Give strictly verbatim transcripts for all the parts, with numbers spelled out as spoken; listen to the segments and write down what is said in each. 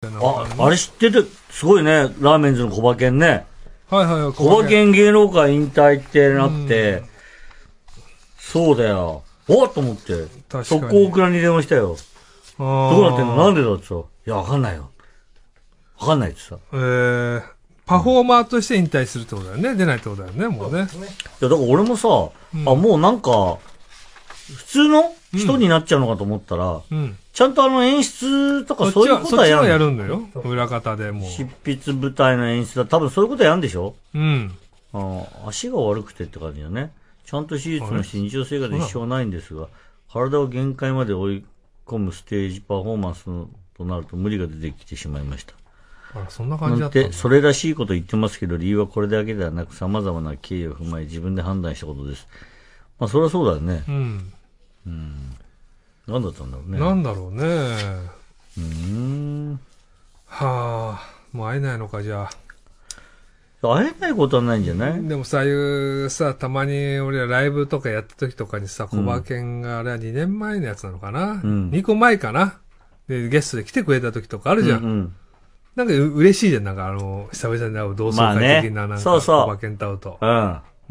あ、あれ知ってて、すごいね、ラーメンズのコバケンね。 はいはいはい。 コバケン芸能界引退ってなって、そうだよ。おっと思って、速攻オクラに電話したよ。どうなってんのなんでだってさ。いや、わかんないよ。わかんないってさ。 えー、パフォーマーとして引退するってことだよね。出ないってことだよね、もうね。いや、 だから俺もさ、うん、あ、もうなんか、普通の人になっちゃうのかと思ったら、うん、ちゃんとあの演出とかそういうことはやる。 そっちはやるんだよ。裏方でもう。 執筆舞台の演出だ。多分そういうことやるんでしょ。 うん。 あ足が悪くてって感じだね。ちゃんと手術のして日常生活で支障はないんですが、体を限界まで追い込むステージパフォーマンスとなると無理が出てきてしまいました。 あら、そんな感じだったんだ。 で、それらしいこと言ってますけど、理由はこれだけではなく様々な経緯を踏まえ自分で判断したことです。まあ、それはそうだよね。 うん。 うん。何だったんだろうね。 なんだろうね。 うーん。 はあ、もう会えないのか、じゃあ。 会えないことはないんじゃない？ でもさ、ああいうさ、たまに俺らライブとかやった時とかにさ、コバケンがあれはにねんまえのやつなのかな、うん、にこまえかなで、ゲストで来てくれた時とかあるじゃん。うんうん、なんか嬉しいじゃん、なんかあの、久々に会う同窓会的ななんか、 そうそうコバケンと会うと。 うん。 うん。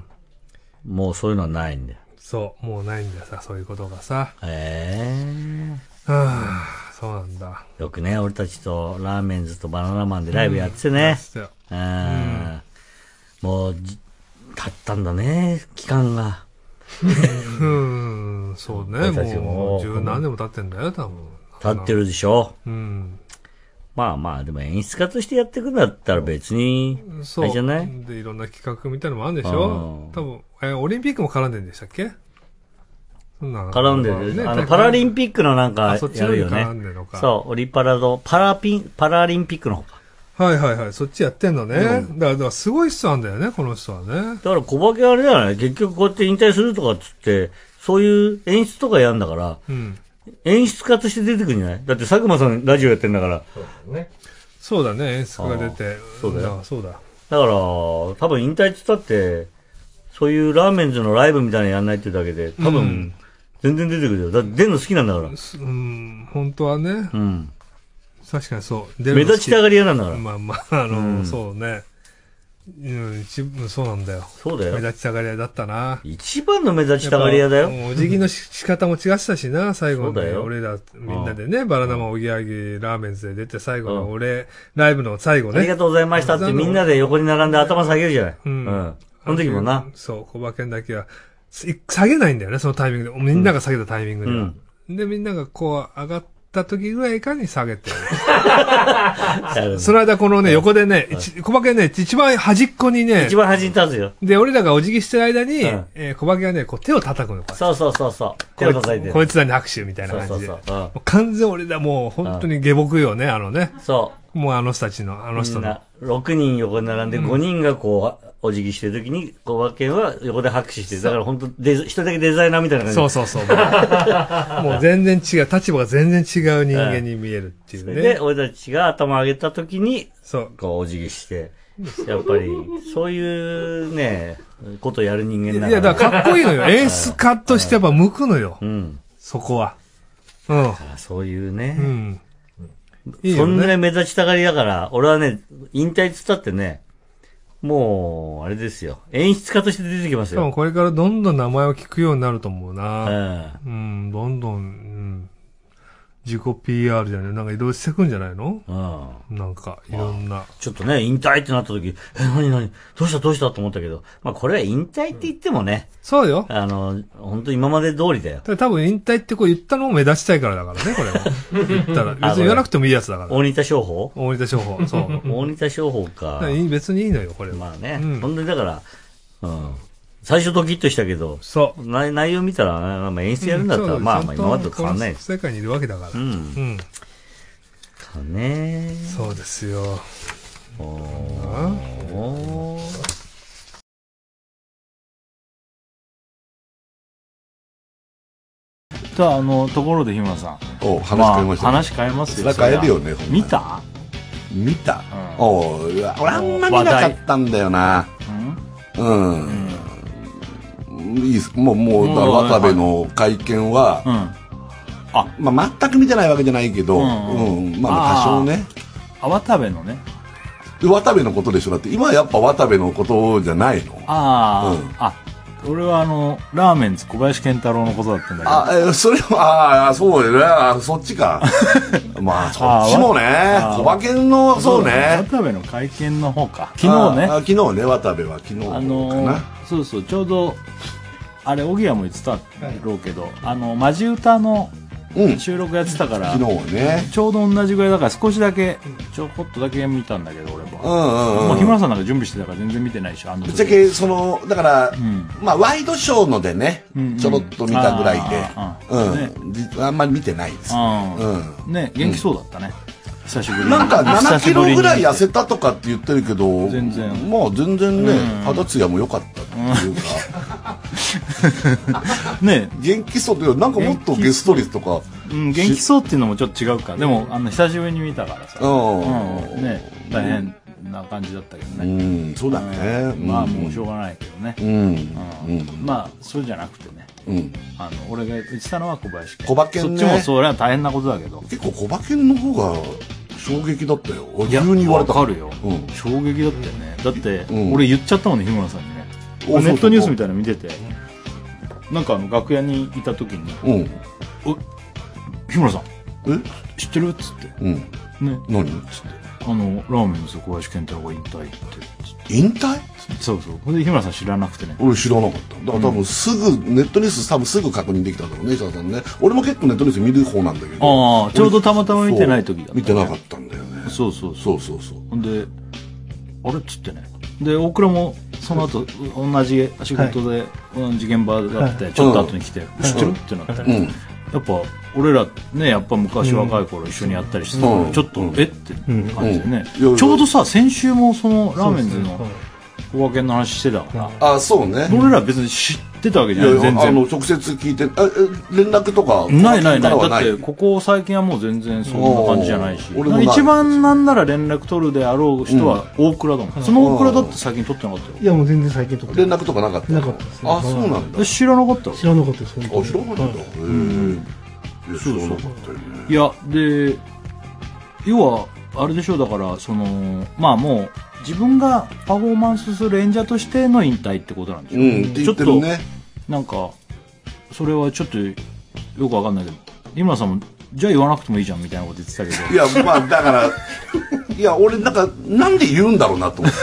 もうそういうのはないんだよ。 そう、もうないんだよさ、そういうことがさ。 へえ。 はあ、そうなんだ。 よくね、俺たちとラーメンズとバナナマンでライブやってね。 うん、うん、 もう、経ったんだね、期間が。 うん、そうね、もう十何年も経ってんだよ、多分。 経ってるでしょ。 うん。 まあまあ、でも演出家としてやっていくんだったら別に、あれじゃない？ で、いろんな企画みたいなのもあるんでしょ。多分、え、オリンピックも絡んでるんでしたっけ？ 絡んでる、ね、あのパラリンピックのなんかやるよね。そう、オリパラのパラピンパラリンピックのほか。 はいはいはい、そっちやってんのね。うん、だから、だからすごい人なんだよね、この人はね。 だから小化けあれじゃない？結局こうやって引退するとかっつって、そういう演出とかやるんだから、うん、演出家として出てくるんじゃない？だって佐久間さんラジオやってんだから。 そうだね。そうだね、演出家が出て。 そうだよ。 そうだ。 だから、多分引退って言ったって、そういうラーメンズのライブみたいなのやんないっていうだけで、多分、うん全然出てくるよ。だって出るの好きなんだから。 うん、本当はね。 うん。 確かにそう。 目立ちたがり屋なんだから。 まあまあ、あの、うん、そうね。うん、一部、そうなんだよ。 そうだよ。 目立ちたがり屋だったな。 一番の目立ちたがり屋だよ。 お辞儀の仕方も違ってたしな、最後に。そうだよ。俺ら、みんなでね、バラ生おぎやはぎラーメンズで出て、最後の俺、ライブの最後ね。 ありがとうございましたってみんなで横に並んで頭下げるじゃない。うん。うん。その時もな。 そう、小馬券だけは。下げないんだよね、そのタイミングで。みんなが下げたタイミングでは。うん、で、みんながこう上がった時ぐらいかに下げて。その間このね、横でね、小馬券ね、一番端っこにね。 一番端に立つよ。 で、俺らがお辞儀してる間に、うんえー、小馬券がね、こう手を叩くの。 そうそうそうそう。手を叩いて。 こいつらに拍手みたいな感じで。そうそうそう。もう完全俺らもう本当に下僕よね、あのね。 そう。 もうあの人たちの、あの人の。 ろくにん横に並んでごにんがこう、お辞儀してるときに、小馬券は横で拍手してる。だから本当一人だけデザイナーみたいな感じ。 そうそうそう。もう全然違う、立場が全然違う人間に見えるっていうね。 で、俺たちが頭上げたときに、そう。こうお辞儀して、やっぱり、そういうね、ことやる人間だから。 いや、だからかっこいいのよ。演出家としてやっぱ向くのよ。うん。そこは。うん。 そういうね。 うん。 いいね、そんなに目立ちたがりだから、俺はね、引退っつったってね、もう、あれですよ。演出家として出てきますよ。 多分これからどんどん名前を聞くようになると思うな。うん。うん、どんどん、うん、自己 ピーアール じゃないなんか移動してくんじゃないのうん。なんか、いろんな、まあ。 ちょっとね、引退ってなった時、え、なになにどうしたどうしたと思ったけど、まあこれは引退って言ってもね。 うん、そうよ。 あの、本当今まで通りだよ。 多分引退ってこう言ったのも目立ちたいからだからね、これは。言ったら。別に言わなくてもいいやつだから。 大仁田商法大仁田商法。そう。 大仁田商法か。 別にいいのよ、これは。 まあね。うん、本当にだから、うん。最初ドキッとしたけど、 そう。 内内容見たら、まあ、演出やるんだったら、うん、まあまあ今までと変わんない。 世界にいるわけだから。うん。うん。 かねそうですよ。 おー。おー。 じゃあ、あの、ところで日村さん。 お話変えました、 ね。話変えますよ。 それは変えるよね。 見た見た、うん、お俺あんま見なかったんだよな。うん。うんうん、いいっす。もう、もう、だから渡部の会見は、 あ、 まあ全く見てないわけじゃないけど、うん、うん、まあ多少ね。 あ、渡部のね。 渡部のことでしょ。だって今はやっぱ渡部のことじゃないの。 ああ、うん、あ、俺はあの、ラーメンズ小林健太郎のことだったんだけど。 あ、え、それは、ああ、そうよね。あ、そっちか。まあ、そっちもね。小馬券の、そうね。 渡部の会見の方か。昨日ね。 あ、昨日ね、渡部は昨日かな。あのー、 そうそう、ちょうど、あれ、小木屋も言ってたろうけど、あの、マジ歌の収録やってたから、 うん、昨日ね。 ちょうど同じぐらいだから少しだけ、ちょこっとだけ見たんだけど、俺は。うんうんうん。もう日村さんなんか準備してたから全然見てないし、あの。 ぶっちゃけ、その、だから、うん、まあ、ワイドショーのでね、うんうん、ちょろっと見たぐらいで、あ、うん、ね、あんまり見てないです。 うん。ね、元気そうだったね。久しぶりに。 なんかななキロぐらい痩せたとかって言ってるけど、 全然。 まあ全然ね、肌ツヤも良かったっていうか。 ね、 元気そうで、なんかもっとゲスト率とか。 うん、元気そうっていうのもちょっと違うか。でも、あの、久しぶりに見たからさ。うん。ね、大変な感じだったけどね。 うん、そうだね。 まあもうしょうがないけどね。うん。まあ、そうじゃなくてね。うん、あの俺が言ってたのは小林健。 小馬券ね。 そっちもそれは大変なことだけど。 結構小馬券の方が衝撃だったよ。急に言われた。 わかるよ、うん。衝撃だったよね。だって、うん、俺言っちゃったもんね、日村さんにね。ネットニュースみたいなの見てて、なんかあの楽屋にいた時に、うん、お日村さん、え知ってるっつって。うん、ね。 何っつって。あのラーメンズ小林健太郎が引退って。 引退？ そうそう。ほんで日村さん知らなくてね。 俺知らなかった。だから多分すぐ、うん、ネットニュース多分すぐ確認できたんだろうね、石田さんね。俺も結構ネットニュース見る方なんだけど。 ああ、ちょうどたまたま見てない時だった、ね。 見てなかったんだよね。 そうそうそう。そうそうそう。 ほんで、あれっつってね。で、大倉もその後、同じ仕事で、同じ現場だって、ちょっと後に来て、はい、知ってるってなって。うん、やっぱ、俺らね、やっぱ昔若い頃一緒にやったりしてたから、ちょっと、えって感じでね。ちょうどさ、先週もそのラーメンズの小馬券の話してたから。 あ、そうね。 俺ら別に知ってたわけじゃない。全然。 あの、直接聞いて、あ、連絡とか。 ないないない。だって、ここ最近はもう全然そんな感じじゃないし。一番なんなら連絡取るであろう人は大倉だもん。その大倉だって最近取ってなかったよ。 いや、もう全然最近取って連絡とかなかった。 なかったです。 あ、そうなんだ。 知らなかった。 知らなかったです。 あ、知らなかった。へえ。 そうそう。いや、で、要は、あれでしょう、だから、その、まあもう、自分がパフォーマンスする演者としての引退ってことなんでしょう。 うん、ちょっと、 なんか、それはちょっと、よくわかんないけど、井村さんも、じゃあ言わなくてもいいじゃんみたいなこと言ってたけど。 いや、まあ、だから、いや、俺、なんか、なんで言うんだろうなと思って。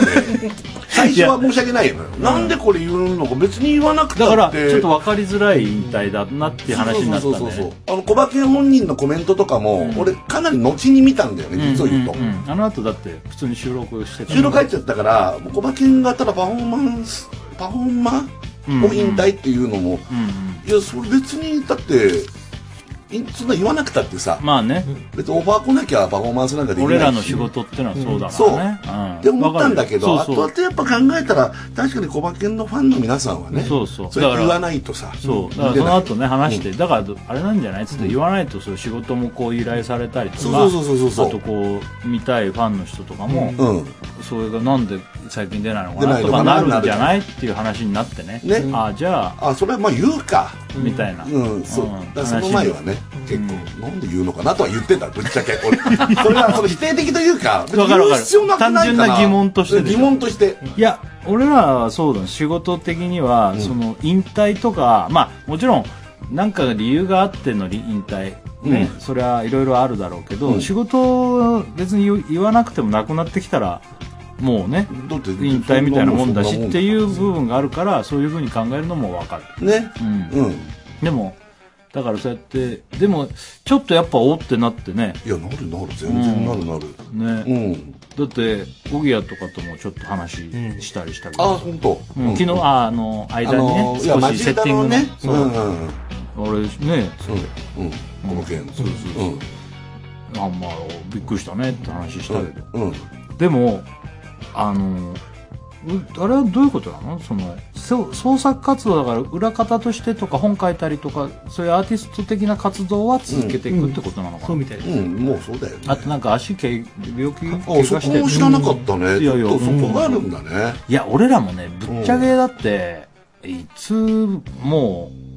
最初は申し訳ないよ。なんでこれ言うのか別に言わなくて。 だから、ちょっと分かりづらい引退だなっていう話になったね。そうそうそうそう。 あの、小馬券本人のコメントとかも、俺、かなり後に見たんだよね、実を言うと。 あの後だって、普通に収録してた。 収録入っちゃったから、小馬券がただパフォーマンス、パフォーマーを引退っていうのも、いや、それ別に、だって、そんな言わなくたってさ、 まあね、 別にオファー来なきゃパフォーマンスなんかできないし、 俺らの仕事ってのはそうだからね。 そう、うん、って思ったんだけど、あとってやっぱ考えたら確かに小馬券のファンの皆さんはね、 そうそう、 それ言わないとさ、 そうだからその後ね話して、うん、だからあれなんじゃないっつって言わないとそう仕事もこう依頼されたりとか、 そうそうそうそうそう、 あとこう見たいファンの人とかも、うん、それがなんで最近出ないのかなとかなるんじゃないっていう話になってね。ね、あじゃあ、 あそれはまあ言うかみたいな、 うん、そう、だその前はね結構。なんで言うのかなとは言ってんだ、ぶっちゃけ。俺それはその否定的というか、 わかるわかる。単純な疑問として疑問として。 いや、俺らはそうだ、仕事的には、うん、その引退とか、まあもちろんなんか理由があっての引退ね、うん、それはいろいろあるだろうけど、うん、仕事別に言わなくてもなくなってきたら。もうね、引退みたいなもんだしっていう部分があるから、そういうふうに考えるのもわかる。 ね。 うん。うん、でも。だからそうやってでもちょっとやっぱおってなってね。 いやなるなる全然なるなる、 うん、ね、うん、だって小木屋とかともちょっと話したりしたけど、 うん、あ本当、 うん、昨日ああの間にね、あのー、少しセッティングね、そう、うんうん、俺ねそう、うん、この件、 そうそうそう、うん、あまあびっくりしたねって話したけど、うんうん、でもあのあれはどういうことなの？その創作活動だから裏方としてとか本書いたりとかそういうアーティスト的な活動は続けていくってことなのかな？ そうみたいです。 うん、もうそうだよね。 あとなんか足け病気怪我してる。そこも知らなかったね。いやいや、そこがあるんだね。 いや俺らもねぶっちゃけだっていつもう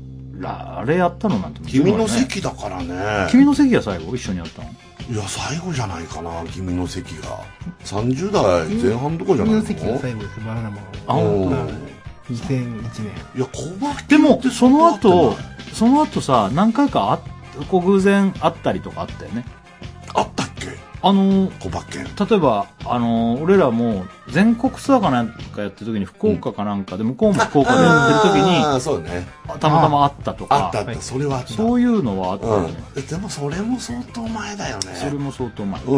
あれやったのなんて、 君の席だからね。 君の席が最後一緒にやったの？ いや、最後じゃないかな、君の席が。さんじゅう代前半とかじゃないの？ 君の席が最後です、バナナマン。 あ、ほんとにせんいちねん。 いや、小牧でも、その後、その後さ、何回かあ、こう偶然会ったりとかあったよね。 あったっけ？ あの小牧県。 例えば、あの俺らも全国ツアーかなんかやってる時に福岡かなんかで、向こうも福岡でやってる時に、 ああ、そうね。 たまたま会ったとか。 あったあった、それはあった。 そういうのはあったよね。 でもそれも相当前だよね。 それも相当前。 うん。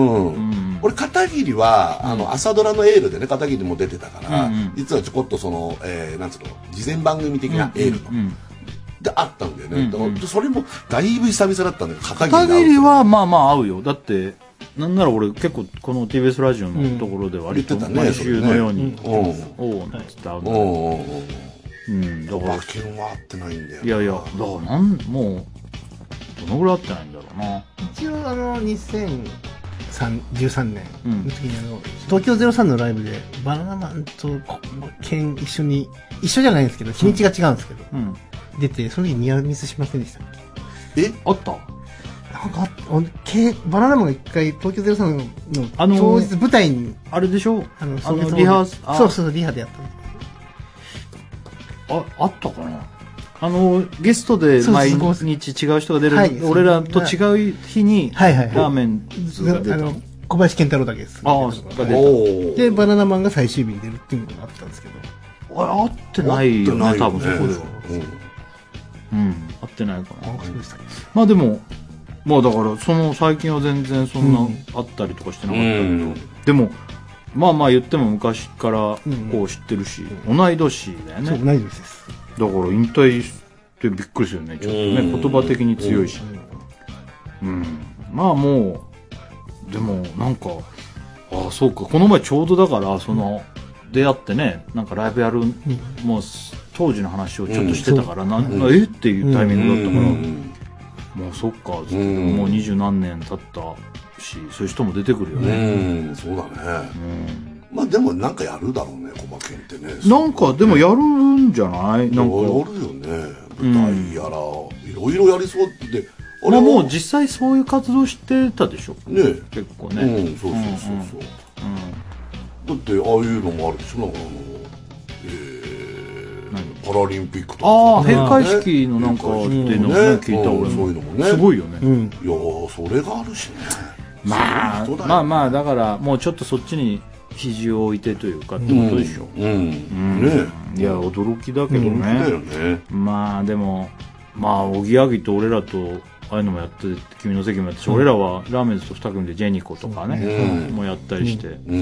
俺、片桐は、あの、朝ドラのエールでね、片桐も出てたから、実はちょこっとその、えー、なんつうの、事前番組的なエールの。で、あったんだよね。だからそれも、だいぶ久々だったんだよ、片桐。 片桐は、まあまあ合うよ。だって、なんなら俺結構この ティービーエス ラジオのところで割と毎週のように、おおなんつって会うの。うん、だから。 馬券は会ってないんだよ。 いやいや、だからなん、もう、どのぐらい会ってないんだろうな。 一応あの、にせんじゅうさんねんの時にあの、東京ゼロさんのライブで、バナナマンと馬券一緒に、一緒じゃないんですけど、日にちが違うんですけど、出て、その時ニアミスしませんでしたっけ？え？あった？ なんか、バナナマンが一回、東京ゼロさんの当日舞台に、 あれでしょ？ あの、 そのリハーサそうそう、リハでやった 。あ、あったかな？あの、ゲストで毎日違う人が出る、俺らと違う日に、ラーメンが出たの。 小林健太郎だけです。 ああ、が出た。で、バナナマンが最終日に出るっていうのがあったんですけど。 あれ、合ってないよね、多分そこでは。うん、合ってないかな。まあでも、まあだからその最近は全然そんなあったりとかしてなかったけど、うん、でもまあまあ言っても昔からこう知ってるし、うん、同い年だよね。 そう、同い年です。 だから引退してびっくりするよね、ちょっとね、言葉的に強いし、うん、うん、まあもうでもなんか、ああそうか、この前ちょうどだからその、うん、出会ってね、なんかライブやる、うん、もう当時の話をちょっとしてたから、うん、な、うん、えっていうタイミングだったから、うんうん、もうそっか、うん、もう二十何年経ったし、そういう人も出てくるよね。 うん、そうだね。うん、まあでもなんかやるだろうね、小馬券ってね。 なんかでもやるんじゃない？なんかやるよね。舞台やら、いろいろやりそうって。 まあもう実際そういう活動してたでしょ。 ね、 結構ね。 うん、そうそうそうそう。だってああいうのもあるでしょ、なんかあの、えー、パラリンピックとか。 ああ、閉会式のなんかっていうのを聞いた俺も。 そういうのもね。 すごいよね。 いやそれがあるしね。 まあ、まあまあ、だからもうちょっとそっちに肘を置いてというかってことでしょ。うん。ね。いや、驚きだけどね。まあでも、まあ、おぎやぎと俺らと、ああいうのもやって、君の席もやったし、俺らはラーメンズと二組でジェニコとかね、もやったりして。うん。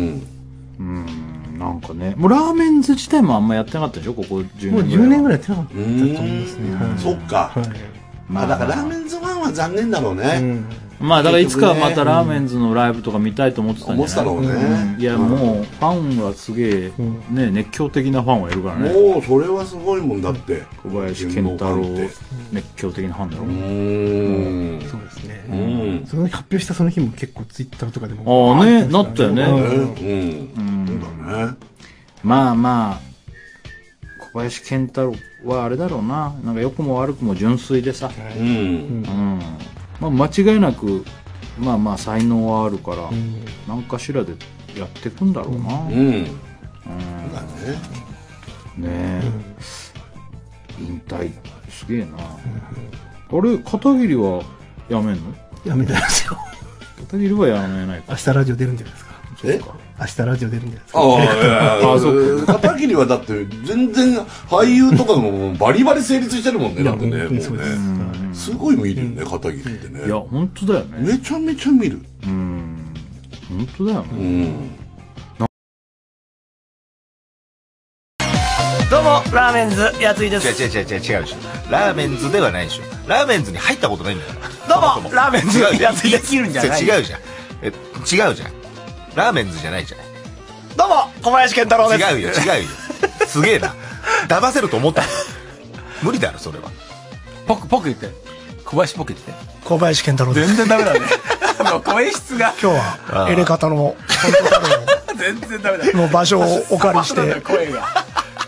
なんかね、もうラーメンズ自体もあんまやってなかったでしょ、ここじゅうねんぐらい。 もうじゅうねんぐらいやってなかったと思いますね。 そっか。まあだからラーメンズファンは残念だろうね。 まあだからいつかまたラーメンズのライブとか見たいと思ってたんじゃない？ 思ってたろうね。 いやもうファンはすげえね、熱狂的なファンはいるからね。 もうそれはすごいもんだって。 小林健太郎熱狂的なファンだろう。 うん。そうですね。その発表したその日も結構ツイッターとかでも。 ああね、なったよね。うん。 そうだね。 まあまあ、小林健太郎はあれだろうな。なんか良くも悪くも純粋でさ。うん。うん。まあ間違いなく、まあまあ才能はあるから、何かしらでやっていくんだろうな。うん。うん。ねえ。引退、すげえな。あれ、片桐はやめんの？ やめたんですよ。 片桐はやめないか。 明日ラジオ出るんじゃないですか。 え？ 明日ラジオ出るんじゃないですか。 ああ、そうか。片桐はだって全然俳優とかもバリバリ成立してるもんね。だってね、もうね。すごい見るよね、片桐ってね。 いや、本当だよね。 めちゃめちゃ見る。 うん。本当だよね。うん。 どうも、ラーメンズやついです。 違う違う違う違うでしょ。ラーメンズではないでしょ。ラーメンズに入ったことないんだから。 どうも、ラーメンズやついです。 違うじゃん。え、違うじゃん。ラーメンズじゃないじゃない。 どうも、小林健太郎です。 違うよ、違うよ。すげえな。騙せると思った。無理だろ、それは。 ポク、ポク言って。小林ポク言って。小林健太郎です。全然ダメだね。あの、声質が。 今日は、エレカタの、本当だろう。 全然ダメだ。 の場所をお借りして。 声が。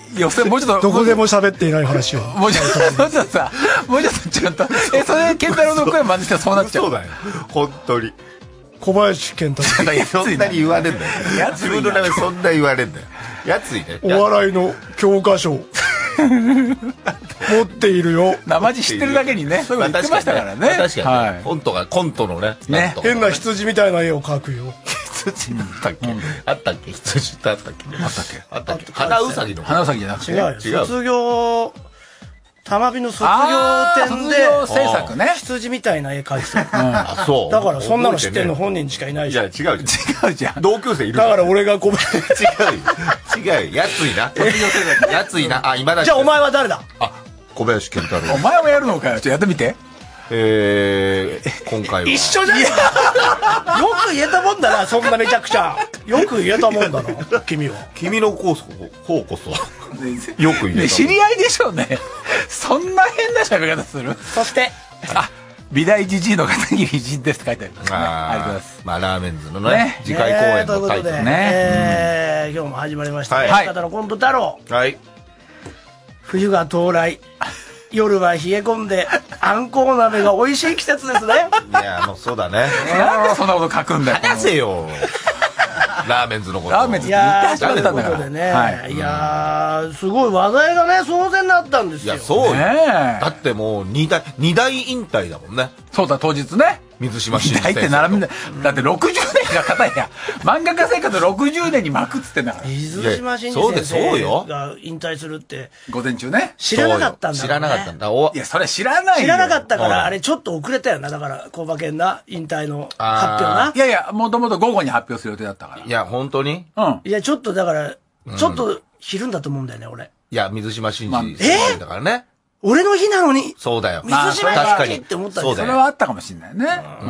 予選もうちょっと。 どこでも喋っていない話を。 もうちょっと、もうちょっとさ、もうちょっとちゃんと。え、それ、健太郎の声真似したらそうなっちゃう。 そうだよ。本当に。 小林健太郎。 そんなに言われんだよ。自分の名前そんな言われんだよ。やついね。 お笑いの教科書。持っているよ。 生地知ってるだけにね、そういうの言ってましたからね。 確かに。コントが、コントのね。 ね。 変な羊みたいな絵を描くよ。 羊だったっけあったっけ羊ってあったっけあったっけあったっけ花うさぎの。 花うさぎじゃなくて。 違うよ。卒業、玉美の卒業展で、 卒業制作ね。 羊みたいな絵描いてた。 あ、そう。 だからそんなの知ってんの本人しかいないじゃん。 いや、違うじゃん。違うじゃん。同級生いる。 だから俺がごめん。違うよ。違うよ。やついな。卒業制作。やついな。あ、今だ。 じゃあお前は誰だ？ あ、小林健太郎。 お前もやるのかよ。ちょっとやってみて。 えー、今回は。 一緒じゃん。よく言えたもんだな、そんなめちゃくちゃ。よく言えたもんだな、君は。 君の方こそ。よく言えた。 知り合いでしょうね。そんな変な喋り方する？ そして、 あ、美大じじいの片桐仁ですって書いてありますね。 ありがとうございます。 まあ、ラーメンズのね、次回公演のタイトルね。今日も始まりましたね。博多のコント太郎。 はい。 冬が到来。夜は冷え込んで、あんこう鍋が美味しい季節ですね。 いや、もうそうだね。 なんでそんなこと書くんだよ。 話せよ。ラーメンズのこと。 ラーメンズって言って始めたんだから。 いやー、すごい話題がね、騒然になったんですよ。 いや、そうよ。だってもう、二大、二大引退だもんね。 そうだ、当日ね。 水島新司先生。 って並んで、だってろくじゅうねんが片や、漫画家生活ろくじゅうねんに巻くっつってんだから。 水島新司先生が引退するって。 午前中ね。 知らなかったんだ。 知らなかったんだ。 いや、それ知らないよ。 知らなかったから、あれちょっと遅れたよな。だから、小馬券な、引退の発表な。 いやいや、もともと午後に発表する予定だったから。 いや、本当にうん。 いや、ちょっとだから、ちょっと昼んだと思うんだよね、俺。 いや、水島新司先生だからね。 俺の日なのに。 そうだよ。 水島新司って思ったんだよ。 それはあったかもしれないね。 うん。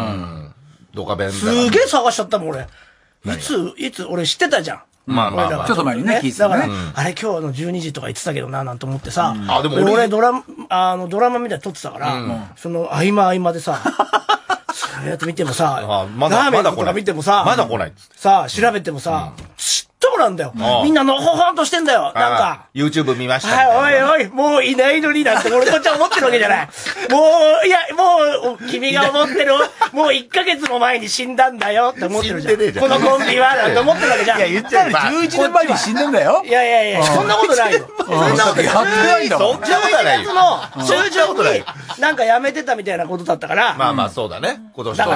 ドカベンすげえ探しちゃったもん、俺。いつ、いつ、俺知ってたじゃん。 まあまあまあ。 ちょっと前にね、聞いてた。だから、あれ今日のじゅうにじとか言ってたけどな、なんて思ってさ。 あ、でも俺ドラマ、あの、ドラマみたいに撮ってたから、その合間合間でさ、そうやって見てもさ、ラーメンとか見てもさ、 まだ来ない。 さあ、調べてもさ、ちっともなんだよ。みんなのほほんとしてんだよ。なんか。 YouTube 見ました。 はい、おいおい、もういないのになんて俺こっちは思ってるわけじゃない。もう、いや、もう、君が思ってる、もういっかげつも前に死んだんだよって思ってるじゃん。このコンビは、なんて思ってるわけじゃん。 いや、言ったらじゅういちねんまえに死んでんだよ。 いやいやいや、そんなことないよ。そんなことやってないんだもん。 じゅういちがつの中旬に、なんかやめてたみたいなことだったから。 まあまあ、そうだね。今年だから、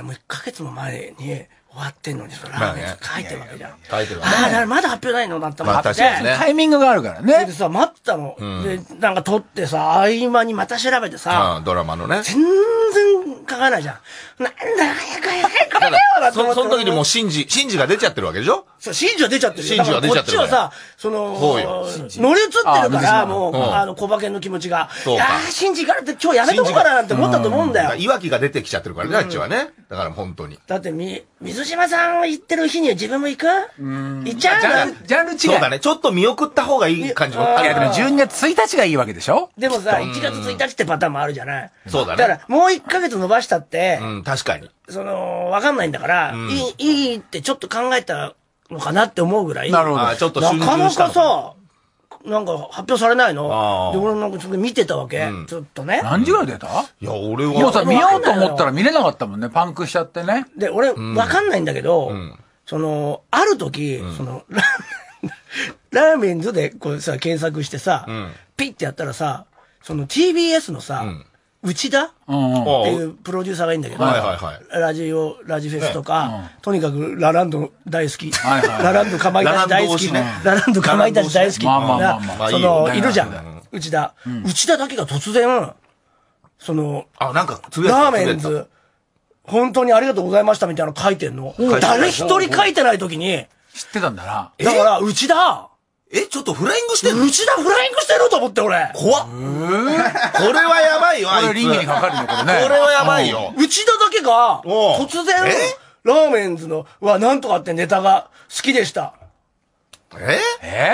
もういっかげつも前に、終わってんのに、それラーメン書いてるわけじゃん。 書いてるわああ、だからまだ発表ないのだったら待って。 タイミングがあるからね。 でさ、待ったの。で、なんか撮ってさ、合間にまた調べてさ、 ドラマのね。 全然書かないじゃん。なんだ、早く早く早く早く早くそその時にもうシンジ、シンジが出ちゃってるわけでしょ？ そう、シンジは出ちゃってる。 シンジは出ちゃってる。 こっちはさ、その、乗り移ってるから、もう、あの、小馬券の気持ちが。いやー、シンジからって今日やめとこうかななんて思ったと思うんだよ。 いわきが出てきちゃってるからね、あっちはね。だから本当に。 だって、み、水島さん行ってる日には自分も行く？行っちゃう？ ジャンル違う。 そうだね。ちょっと見送った方がいい感じもある。 いや、でもじゅうにがつついたちがいいわけでしょ？ でもさ、いちがつついたちってパターンもあるじゃない？ そうだね。 だから、もういっかげつ伸ばしたって、 うん、確かに。 その、わかんないんだから、いい、いいってちょっと考えたのかなって思うぐらい。 なるほど。 ちょっとなかなかさ、なんか発表されないの。で、俺なんかそれ見てたわけ。ずっとね。 何時ぐらい出た？ いや、俺は。 もうさ、見ようと思ったら見れなかったもんね。パンクしちゃってね。 で、俺、わかんないんだけど、その、ある時、その、ラーメンズでこうさ、検索してさ、ピッてやったらさ、その ティービーエス のさ、内田っていうプロデューサーがいいんだけど、ラジオ、ラジフェスとか、とにかくラランド大好き、ラランドかまいたち大好き、ラランドかまいたち大好きな、その、いるじゃん、内田。内田だけが突然、その、 あ、なんか、 ラーメンズ、本当にありがとうございましたみたいなの書いてんの。誰一人書いてない時に。 知ってたんだな。 だから、内田。 え、ちょっとフライングしてる内田フライングしてると思って、俺。 怖っ。これはやばいよ、あいつ。 これリングにかかるよ、これね。 これはやばいよ。 内田だけが、突然、ラーメンズの、は、なんとかってネタが好きでした。 ええ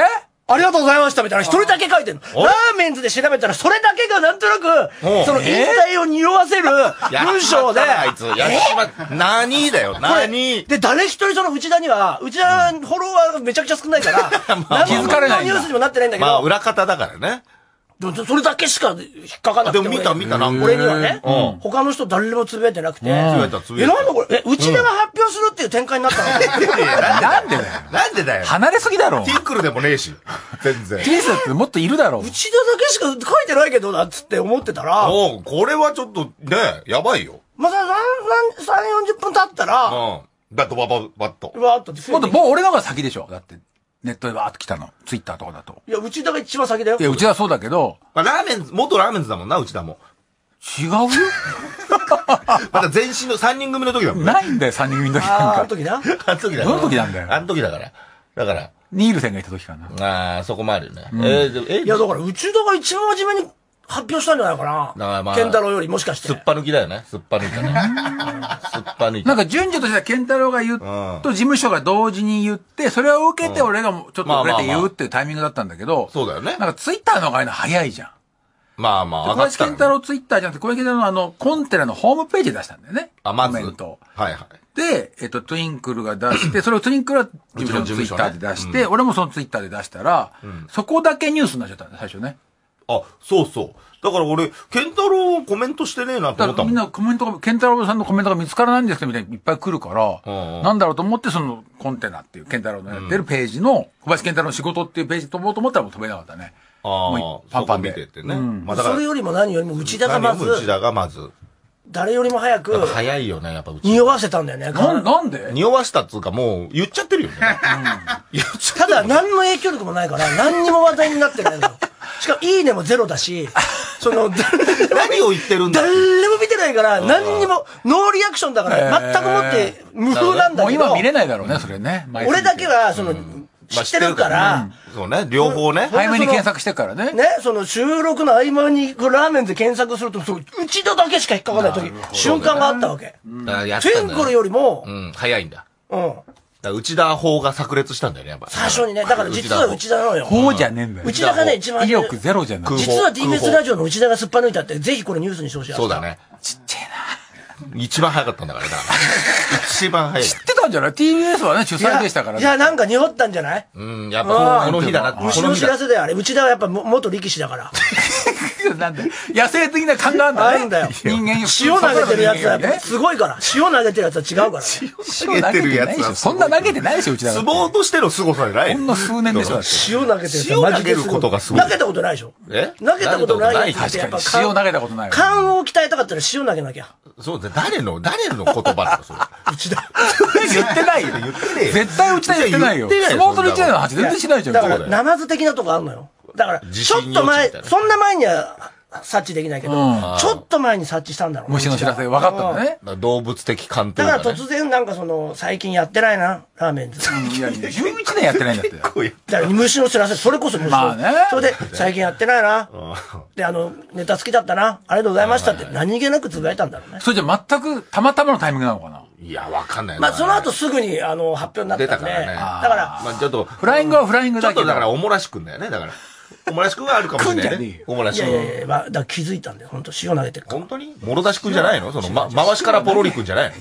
ありがとうございましたみたいな一人だけ書いてるの。ラーメンズで調べたら、それだけがなんとなく、その引退を匂わせる文章で。 あいつ、やっちまった。何だよ、何で、誰一人その内田には、内田フォロワーがめちゃくちゃ少ないから、 気づかれない。 ニュースにもなってないんだけど。 まあ、裏方だからね。 それだけしか引っかかんなくて。 でも見た見たな。 俺にはね。他の人誰もつぶやいてなくて。え、なんだこれ、え、内田が発表するっていう展開になったのなんでだよ。なんでだよ。 離れすぎだろ。 ティンクルでもねえし。全然。 ティンスだってもっといるだろ。 内田だけしか書いてないけどな、つって思ってたら。 おこれはちょっとね、やばいよ。 まださん、さん、よんじゅっぷん経ったら。 うん。バッとバッバッと。 バッと。 もっともう俺の方が先でしょ。だって。ネットでバーっと来たの。ツイッターとかだと。 いや、内田が一番先だよ。 いや、内田はそうだけど。 まあ、ラーメン、元ラーメンズだもんな、内田も。 違うよ。 まだ前身のさんにん組の時だもんね。ないんだよ、さんにん組の時なんか。 あの時な。 あの時だどの時なんだよ。 あの時だから。だから。 ニールセンがいた時かな。 ああ、そこもあるよね。 えー、えいや、だから、内田が一番真面目に発表したんじゃないかな。だからまあ。健太郎よりもしかして。 すっぱ抜きだよね。すっぱ抜いたね。すっぱ抜いた。 なんか順序としては健太郎が言うと事務所が同時に言って、それを受けて俺がちょっと遅れて言うっていうタイミングだったんだけど。 そうだよね。 なんかツイッターの方がああいうの早いじゃん。 まあまあ、 小林健太郎ツイッターじゃなくて、小林健太郎のあの、コンテナのホームページで出したんだよね。 あ、まず。 コメント。 はいはい。 で、えっと、トゥインクルが出して、それをトゥインクルは事務所のツイッターで出して、俺もそのツイッターで出したら、そこだけニュースになっちゃったんだ、最初ね。 あ、そうそう。だから俺、健太郎コメントしてねえなと思ったもん。 みんなコメントが、健太郎さんのコメントが見つからないんですけど、みたいにいっぱい来るから、なんだろうと思って、その、コンテナっていう健太郎のやってるページの、小林健太郎の仕事っていうページ飛ぼうと思ったらもう飛べなかったね。 ああ、パンパン見てってね。 まあだから。それよりも何よりも内田がまず。 内田がまず。 誰よりも早く。 早いよね、やっぱ内田。匂わせたんだよね。 な、なんで匂わしたっつうかもう言っちゃってるよね。 ただ何の影響力もないから、何にも話題になってないのよ。しかも、いいねもゼロだし、その、 何を言ってるんだ誰も見てないから、何にも、ノーリアクションだから、全くもって無風なんだけど。 もう今見れないだろうね、それね。 俺だけは、その、知ってるから、 そうね、両方ね。 早めに検索してからね。 ね、その収録の合間に、ラーメンで検索すると、内田だけしか引っかかない時、瞬間があったわけ。トゥインクルよりも、 うん、早いんだ。 うん。 内田法が炸裂したんだよね、やっぱ。 最初にね、だから実は内田なのよ。 法じゃねえんだよ。 内田がね、一番。 威力ゼロじゃない。 実は ディービーエス ラジオの内田がすっぱ抜いたって、ぜひこれニュースにしてほしい。 そうだね。 ちっちゃいな。 一番早かったんだからね。一番早い。 知ってたんじゃない ?ティービーエス はね、主催でしたからね。 いや、なんか匂ったんじゃないうん、やっぱこの日だな。 虫の知らせだよ、あれ。内田はやっぱ元力士だから。 なんで野生的な感があるんだね。 あるんだよ。 人間塩投げてるやつはやっぱすごいから。塩投げてるやつは違うから。 塩投げてるやつは。 そんな投げてないでしょ、うちだから。 相撲としての凄さじゃない。 ほんの数年でしょ、 塩投げてる塩投げることがすごい。 投げたことないでしょ。 え投げたことないやつってやっぱ塩投げたことない。 勘を鍛えたかったら塩投げなきゃ。 そうだ、誰の、誰の言葉だよ、それ。 内田。 言ってないよ。 言ってねえよ。 絶対内田言ってないよ。相撲取り一年の話全然しないじゃん。 だから、ナマズ的なとこあるのよ。だから、ちょっと前、そんな前には、察知できないけど、ちょっと前に察知したんだろうね。 虫の知らせ分かったんだね。 動物的鑑定。 だから突然なんかその、最近やってないな、ラーメンズ。 いやいや、じゅういちねんやってないんだって。だから虫の知らせ、それこそ虫の。まあね。それで、最近やってないな。で、あの、ネタ好きだったな。ありがとうございましたって何気なくつぶやいたんだろうね。 それじゃ全くたまたまのタイミングなのかな。 いや、わかんないな。 まあ、その後すぐに、あの、発表になったんで。 出たからね。 だから、 まあちょっと、 フライングはフライングだけど。 ちょっとだから、おもらしくんだよね、だから。おもらしくんはあるかもしれないね。おもらしくん。 いやいやいや、まあ、だから気づいたんだよ。本当塩投げてる。 本当にもろ出しくんじゃないのその、ま、回しからポロリくんじゃないの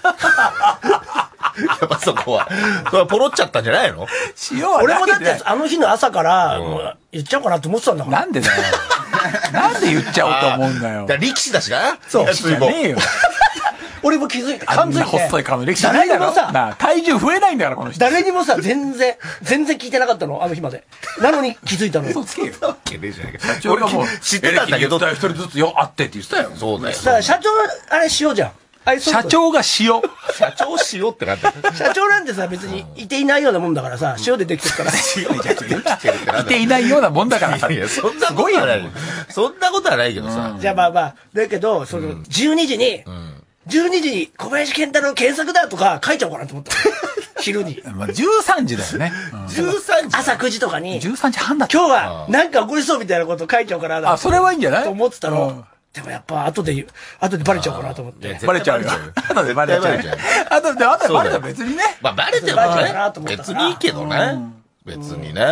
やっぱそこは。それはポロっちゃったんじゃないの塩は俺もだって、あの日の朝から、もう、言っちゃおうかなと思ってたんだから。 なんでだよ。なんで言っちゃおうと思うんだよ。 力士だしな。 そう。 力士じゃねえよ。 俺も気づいて、 感づいて。細い顔の歴史じゃないだろ。なあ、体重増えないんだから、この人。 誰にもさ、全然、全然聞いてなかったの、あの日まで。なのに気づいたのよ。 そうつけよ。 社長がもう知ってたんだけど。 一人ずつよ、あってって言ってたよ。 そうだよ。 だから社長、あれ塩じゃん。 社長が塩。 社長塩ってなんだ社長なんてさ、別にいていないようなもんだからさ、塩でできてるから。 いていないようなもんだからさ。 いや、そんなことはない。そんなことはないけどさ。 じゃあまあまあ、だけど、その、じゅうにじに、じゅうにじに小林健太郎検索だとか書いちゃおうかなと思った。昼に。 まあ、じゅうさんじだよね。 じゅうさんじ朝くじとかに。 じゅうさんじはんだった。 今日はなんか起こりそうみたいなこと書いちゃおうかな。 あ、それはいいんじゃないと思ってたの。でもやっぱ後で、後でバレちゃおうかなと思って。 バレちゃうよ。後でバレちゃう。後で、後でバレたら別にね。 まあバレてもね。別にいいけどね。別にね。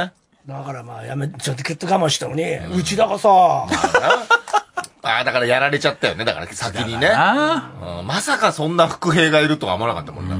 だからまあやめ、ちょっとキュッと我慢したのに、うちだがさ、 ああ、だからやられちゃったよね。だから先にね。うん、まさかそんな伏兵がいるとは思わなかったもんな。うん、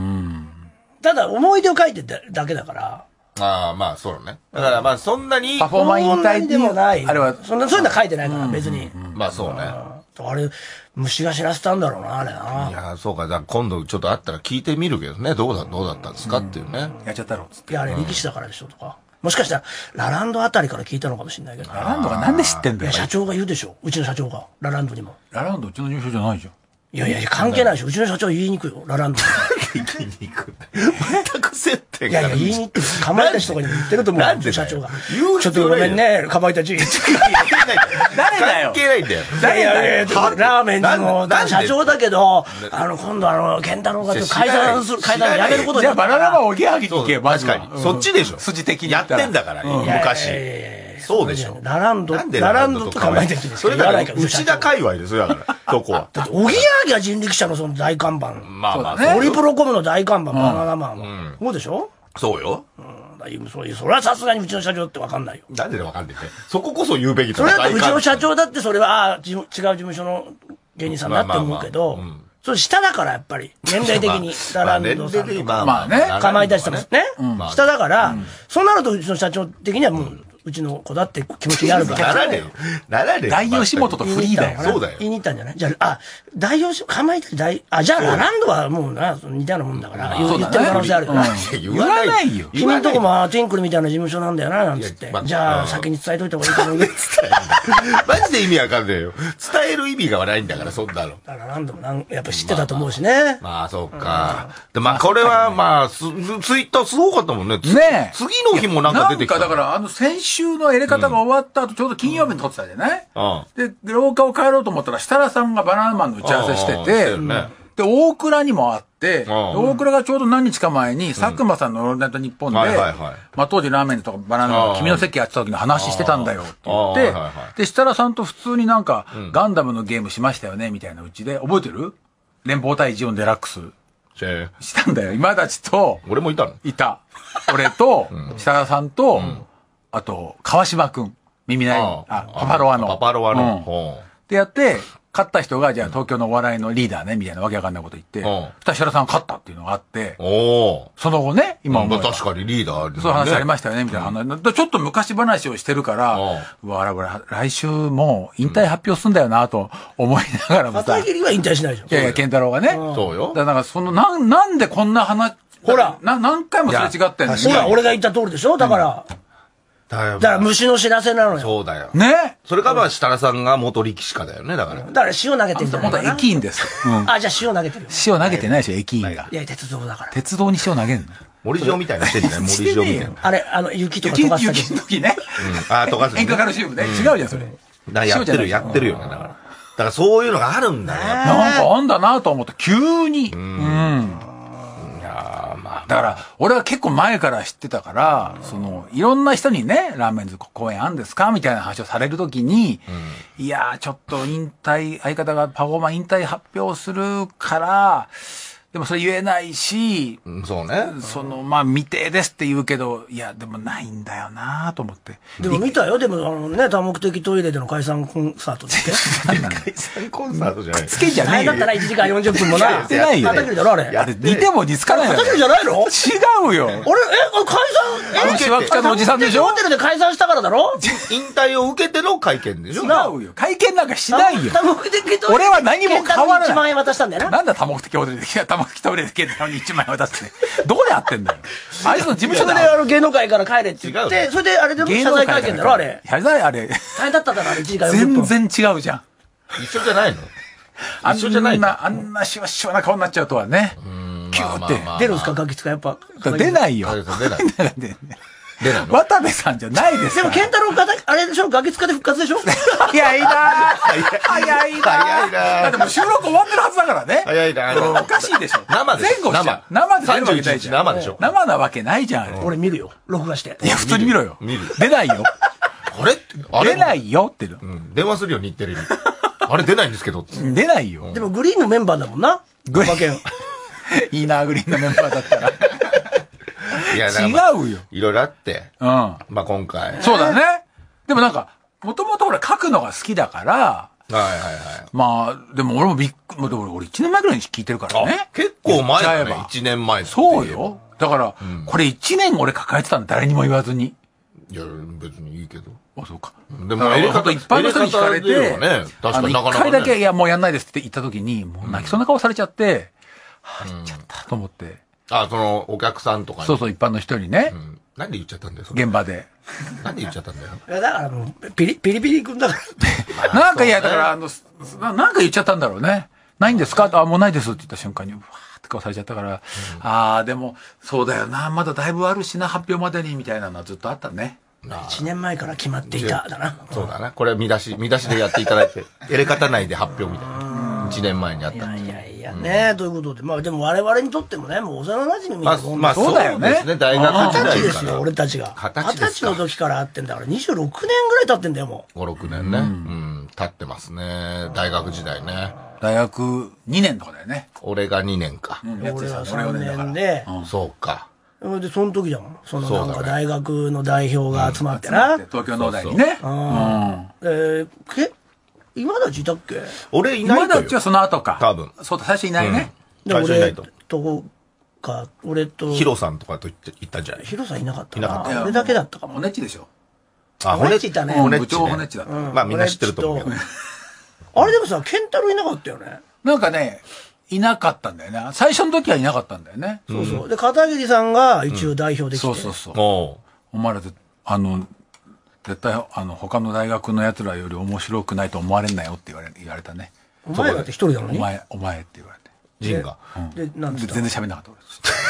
ただ思い出を書いてただけだから。 ああ、まあそうね。だからまあそんなに。 パフォーマンス引退でもない。あれは。そんな、そういうのは書いてないから、別に。 まあそうね。 あれ、虫が知らせたんだろうな、あれな。 いや、そうか。だから今度ちょっと会ったら聞いてみるけどね。どうだ、どうだったんですかっていうね。 やっちゃったろ。 いや、あれ力士だからでしょ、とか。もしかしたら、ラランドあたりから聞いたのかもしれないけど。 ラランドがなんで知ってんだよ。 社長が言うでしょ。うちの社長が。ラランドにも。 ラランドうちの事務所じゃないじゃん。 いやいや、関係ないでしょ。うちの社長言いにくいよ。ラランド。 言いにくい。全く接点が。いやいや、言いにくい。かまいたちとかにも言ってると思う。うちの社長が。ちょっとごめんね、かまいたち。 誰だよ。 関係ないんだよ。 誰だよ。ラーメンズの社長だけど、あの、今度あの、健太郎が解散する、解散やめることにじゃあバナナマンおぎやはぎに行けば。 確かに。そっちでしょ。 筋的に。 やってんだから、昔。そうでしょ。 ラランド、ラランドとかまいたちです。 それだから、内田界隈ですよ、だから、そこは。 だって、おぎやはぎは人力車のその大看板。 まあまあ、 オリプロコムの大看板、バナナマンは。そうでしょ？ そうよ。 そういう、それはさすがにうちの社長ってわかんないよ。 なんでわかんないって。そここそ言うべきだ。 それだってうちの社長だってそれは、あ違う事務所の芸人さんだって思うけど、それ下だからやっぱり、年齢的に。ラランドさんとか。 まあね。 かまいたちとかね。下だから、そうなるとうちの社長的にはもう、うちの子だって気持ちになるから。 ならねえよ。ならねえよ。 大吉本とフリーだよ。 そうだよ。 言いに行ったんじゃないじゃあ、あ、大吉、かまいたち大、あ、じゃあラランドはもうな、似たようなもんだから、言ってる可能性あるから。 言わないよ。 君んとこもティンクルみたいな事務所なんだよな、なんつって。じゃあ、先に伝えといた方がいいと思うけど。 マジで意味わかんねえよ。伝える意味がないんだから、そんなの。 ラランドもなんやっぱ知ってたと思うしね。 まあ、そうか。で、まあ、これは、まあ、ツイッターすごかったもんね。 ね次の日もなんか出てきた。 なんか、だから、あの、先週のやり方が終わった後、ちょうど金曜日に撮ってたじゃないで、廊下を帰ろうと思ったら、設楽さんがバナナマンの打ち合わせしてて、で、大倉にもあって、大倉がちょうど何日か前に、佐久間さんのオールナイトニッポンで、まあ当時ラーメンとかバナナマン、君の席やってた時の話してたんだよって言って、で、設楽さんと普通になんか、ガンダムのゲームしましたよね、みたいなうちで、覚えてる連邦対ジオンデラックス。したんだよ。今たちと、 俺もいたのいた。俺と、設楽さんと、あと、川島くん。耳ない。あ、パパロアの。 パパロアの。 でやって、勝った人が、じゃあ東京のお笑いのリーダーね、みたいなわけわかんないこと言って、そしたら設楽さんが勝ったっていうのがあって、その後ね、今思う。 確かにリーダーそういう話ありましたよね、みたいな話。ちょっと昔話をしてるから、うわ、これ、来週もう引退発表すんだよな、と思いながらもさ。 片桐は引退しないじゃん。 いやいや、健太郎がね。 そうよ。 だからなんか、その、なん、なんでこんな話、 ほら、 な、何回もすれ違ってんの。 ほら、俺が言った通りでしょだから。だから虫の知らせなのよ。 そうだよ。 ね。 それかまあ、設楽さんが元力士家だよね、だから。 だから塩投げてるんだ元駅員です。 あ、じゃあ塩投げてる。 塩投げてないでしょ、駅員が。 いや、鉄道だから。 鉄道に塩投げんの森塩みたいなしてんじゃない森塩みたいな。 あれ、あの、雪とか溶かす雪の時ね。 あ、溶かす。 塩化カルシウムね。違うじゃん、それ。 やってる、やってるよね、だから。だからそういうのがあるんだよ。 なんかあんだなと思って、急に。うん。だから、俺は結構前から知ってたから、その、いろんな人にね、ラーメンズ公演あんですかみたいな話をされるときに、うん、いやー、ちょっと引退、相方がパフォーマン引退発表するから、でもそれ言えないし、 うん、そうね。 その、まあ、未定ですって言うけど、いや、でもないんだよなと思って。 でも見たよ、でも、あのね、多目的トイレでの解散コンサートって。 解散コンサートじゃない。 つけじゃないよ。 だったらいちじかんよんじゅっぷんもな。 やってないよ。 片桐だろ、あれ。 あれ、似ても似つかないよ。 片桐じゃないの？ 違うよ。 俺、え、解散、 え、しわくちゃのおじさんでしょ？ ホテルで解散したからだろ？ 引退を受けての会見でしょ？ 違うよ。会見なんかしないよ。 多目的トイレ。 俺は何も変わらない。 いちまんえん渡したんだよな。 なんだ多目的トイレで、多目的トイレで健太郎にいちまんえん渡して。どこで会ってんだよ。あいつの事務所で。 あの芸能界から帰れって言って、それであれでも謝罪会見だろ、あれ。 謝罪あれ。 大変だっただろ、あれ、いちじかんよんじゅっぷん。 全然違うじゃん。 一緒じゃないの？ 一緒じゃないの？あんなしわしわな顔になっちゃうとはね。キューって。 出るんですか、ガキ使やっぱ。 出ないよ。 出ない。出ない。 渡部さんじゃないです。 でも、健太郎が、あれでしょ、ガキ使で復活でしょ？ 早いな早いな早いなだってもう収録終わってるはずだからね。 早いなおかしいでしょ。 生で前後しちゃう。生で出るわけないじゃん。 生でしょ。 生なわけないじゃん。 俺見るよ。録画して。 いや、普通に見ろよ。 見る。 出ないよ。 あれ出ないよってる。 電話するよ、日テレに。あれ出ないんですけど。 出ないよ。 でもグリーンのメンバーだもんな。 グリーン。いいな、グリーンのメンバーだったら。 いや、違うよ。 いろいろあって。うん。まあ今回。 そうだね。でもなんか、もともと俺書くのが好きだから、 はいはいはい。 まあ、でも俺もびっくり、俺いちねんまえぐらいに聞いてるからね。 結構前だね。いちねんまえ。 そうよ。だから、これいちねん俺抱えてたんだ、誰にも言わずに。 いや、別にいいけど。 あ、そうか。 でも、一般の人に聞かれて、あの、一回だけ、いや、もうやんないですって言った時に、もう泣きそうな顔されちゃって、はぁ、言っちゃったと思って。 あ、その、お客さんとかに。 そうそう、一般の人にね。 なんで言っちゃったんだよ、 現場で。 なんで言っちゃったんだよ。 いや、だからもう、ピリ、ピリピリ君だから。なんかいや、だから、あの、なんか言っちゃったんだろうね。ないんですかあ、もうないですって言った瞬間に、わーって顔されちゃったから、ああ、でも、そうだよな、まだだいぶあるしな、発表までに、みたいなのはずっとあったね。 いちねんまえから決まっていた、だな。 そうだな。これ見出し、見出しでやっていただいて、エレカタ内で発表みたいな。いちねんまえにあった。 いやいやいや、ね、ということで、まあでも我々にとってもね、もう幼馴染みたいなもんまあそうだよね。大学時代ですよ、俺たちが。二十歳の時から会ってんだから、にじゅうろくねんぐらい経ってんだよ、もう。ご、ろくねんね。うん、経ってますね。大学時代ね。 大学にねんとかだよね。 俺がにねんか。 俺はさんねんで。 そうか。 で、その時だもん。そのなんか大学の代表が集まってな。 東京農大にね。 うん。え、け今立ちいたっけ俺いない今立ちはその後か。 多分。 そうだ、最初いないね。 最初いないと。 とか、俺と。 ヒロさんとかと言ったんじゃないヒロさんいなかった。 いなかった。 俺だけだったかも。 ホネッチでしょ。 あ、 ホネッチいたね。 部長ホネッチだった。 まあみんな知ってると思う。 あれでもさ、ケンタロウいなかったよね。 なんかね、いなかったんだよね。最初の時はいなかったんだよね。 そうそう。で、片桐さんが一応代表できて。 そうそうそう。お前らで、あの、絶対、あの、他の大学の奴らより面白くないと思われんなよって言われ、言われたね。 お前らって一人なのにお前、お前って言われて。 ジンが。 で、なん全然喋んなかった俺。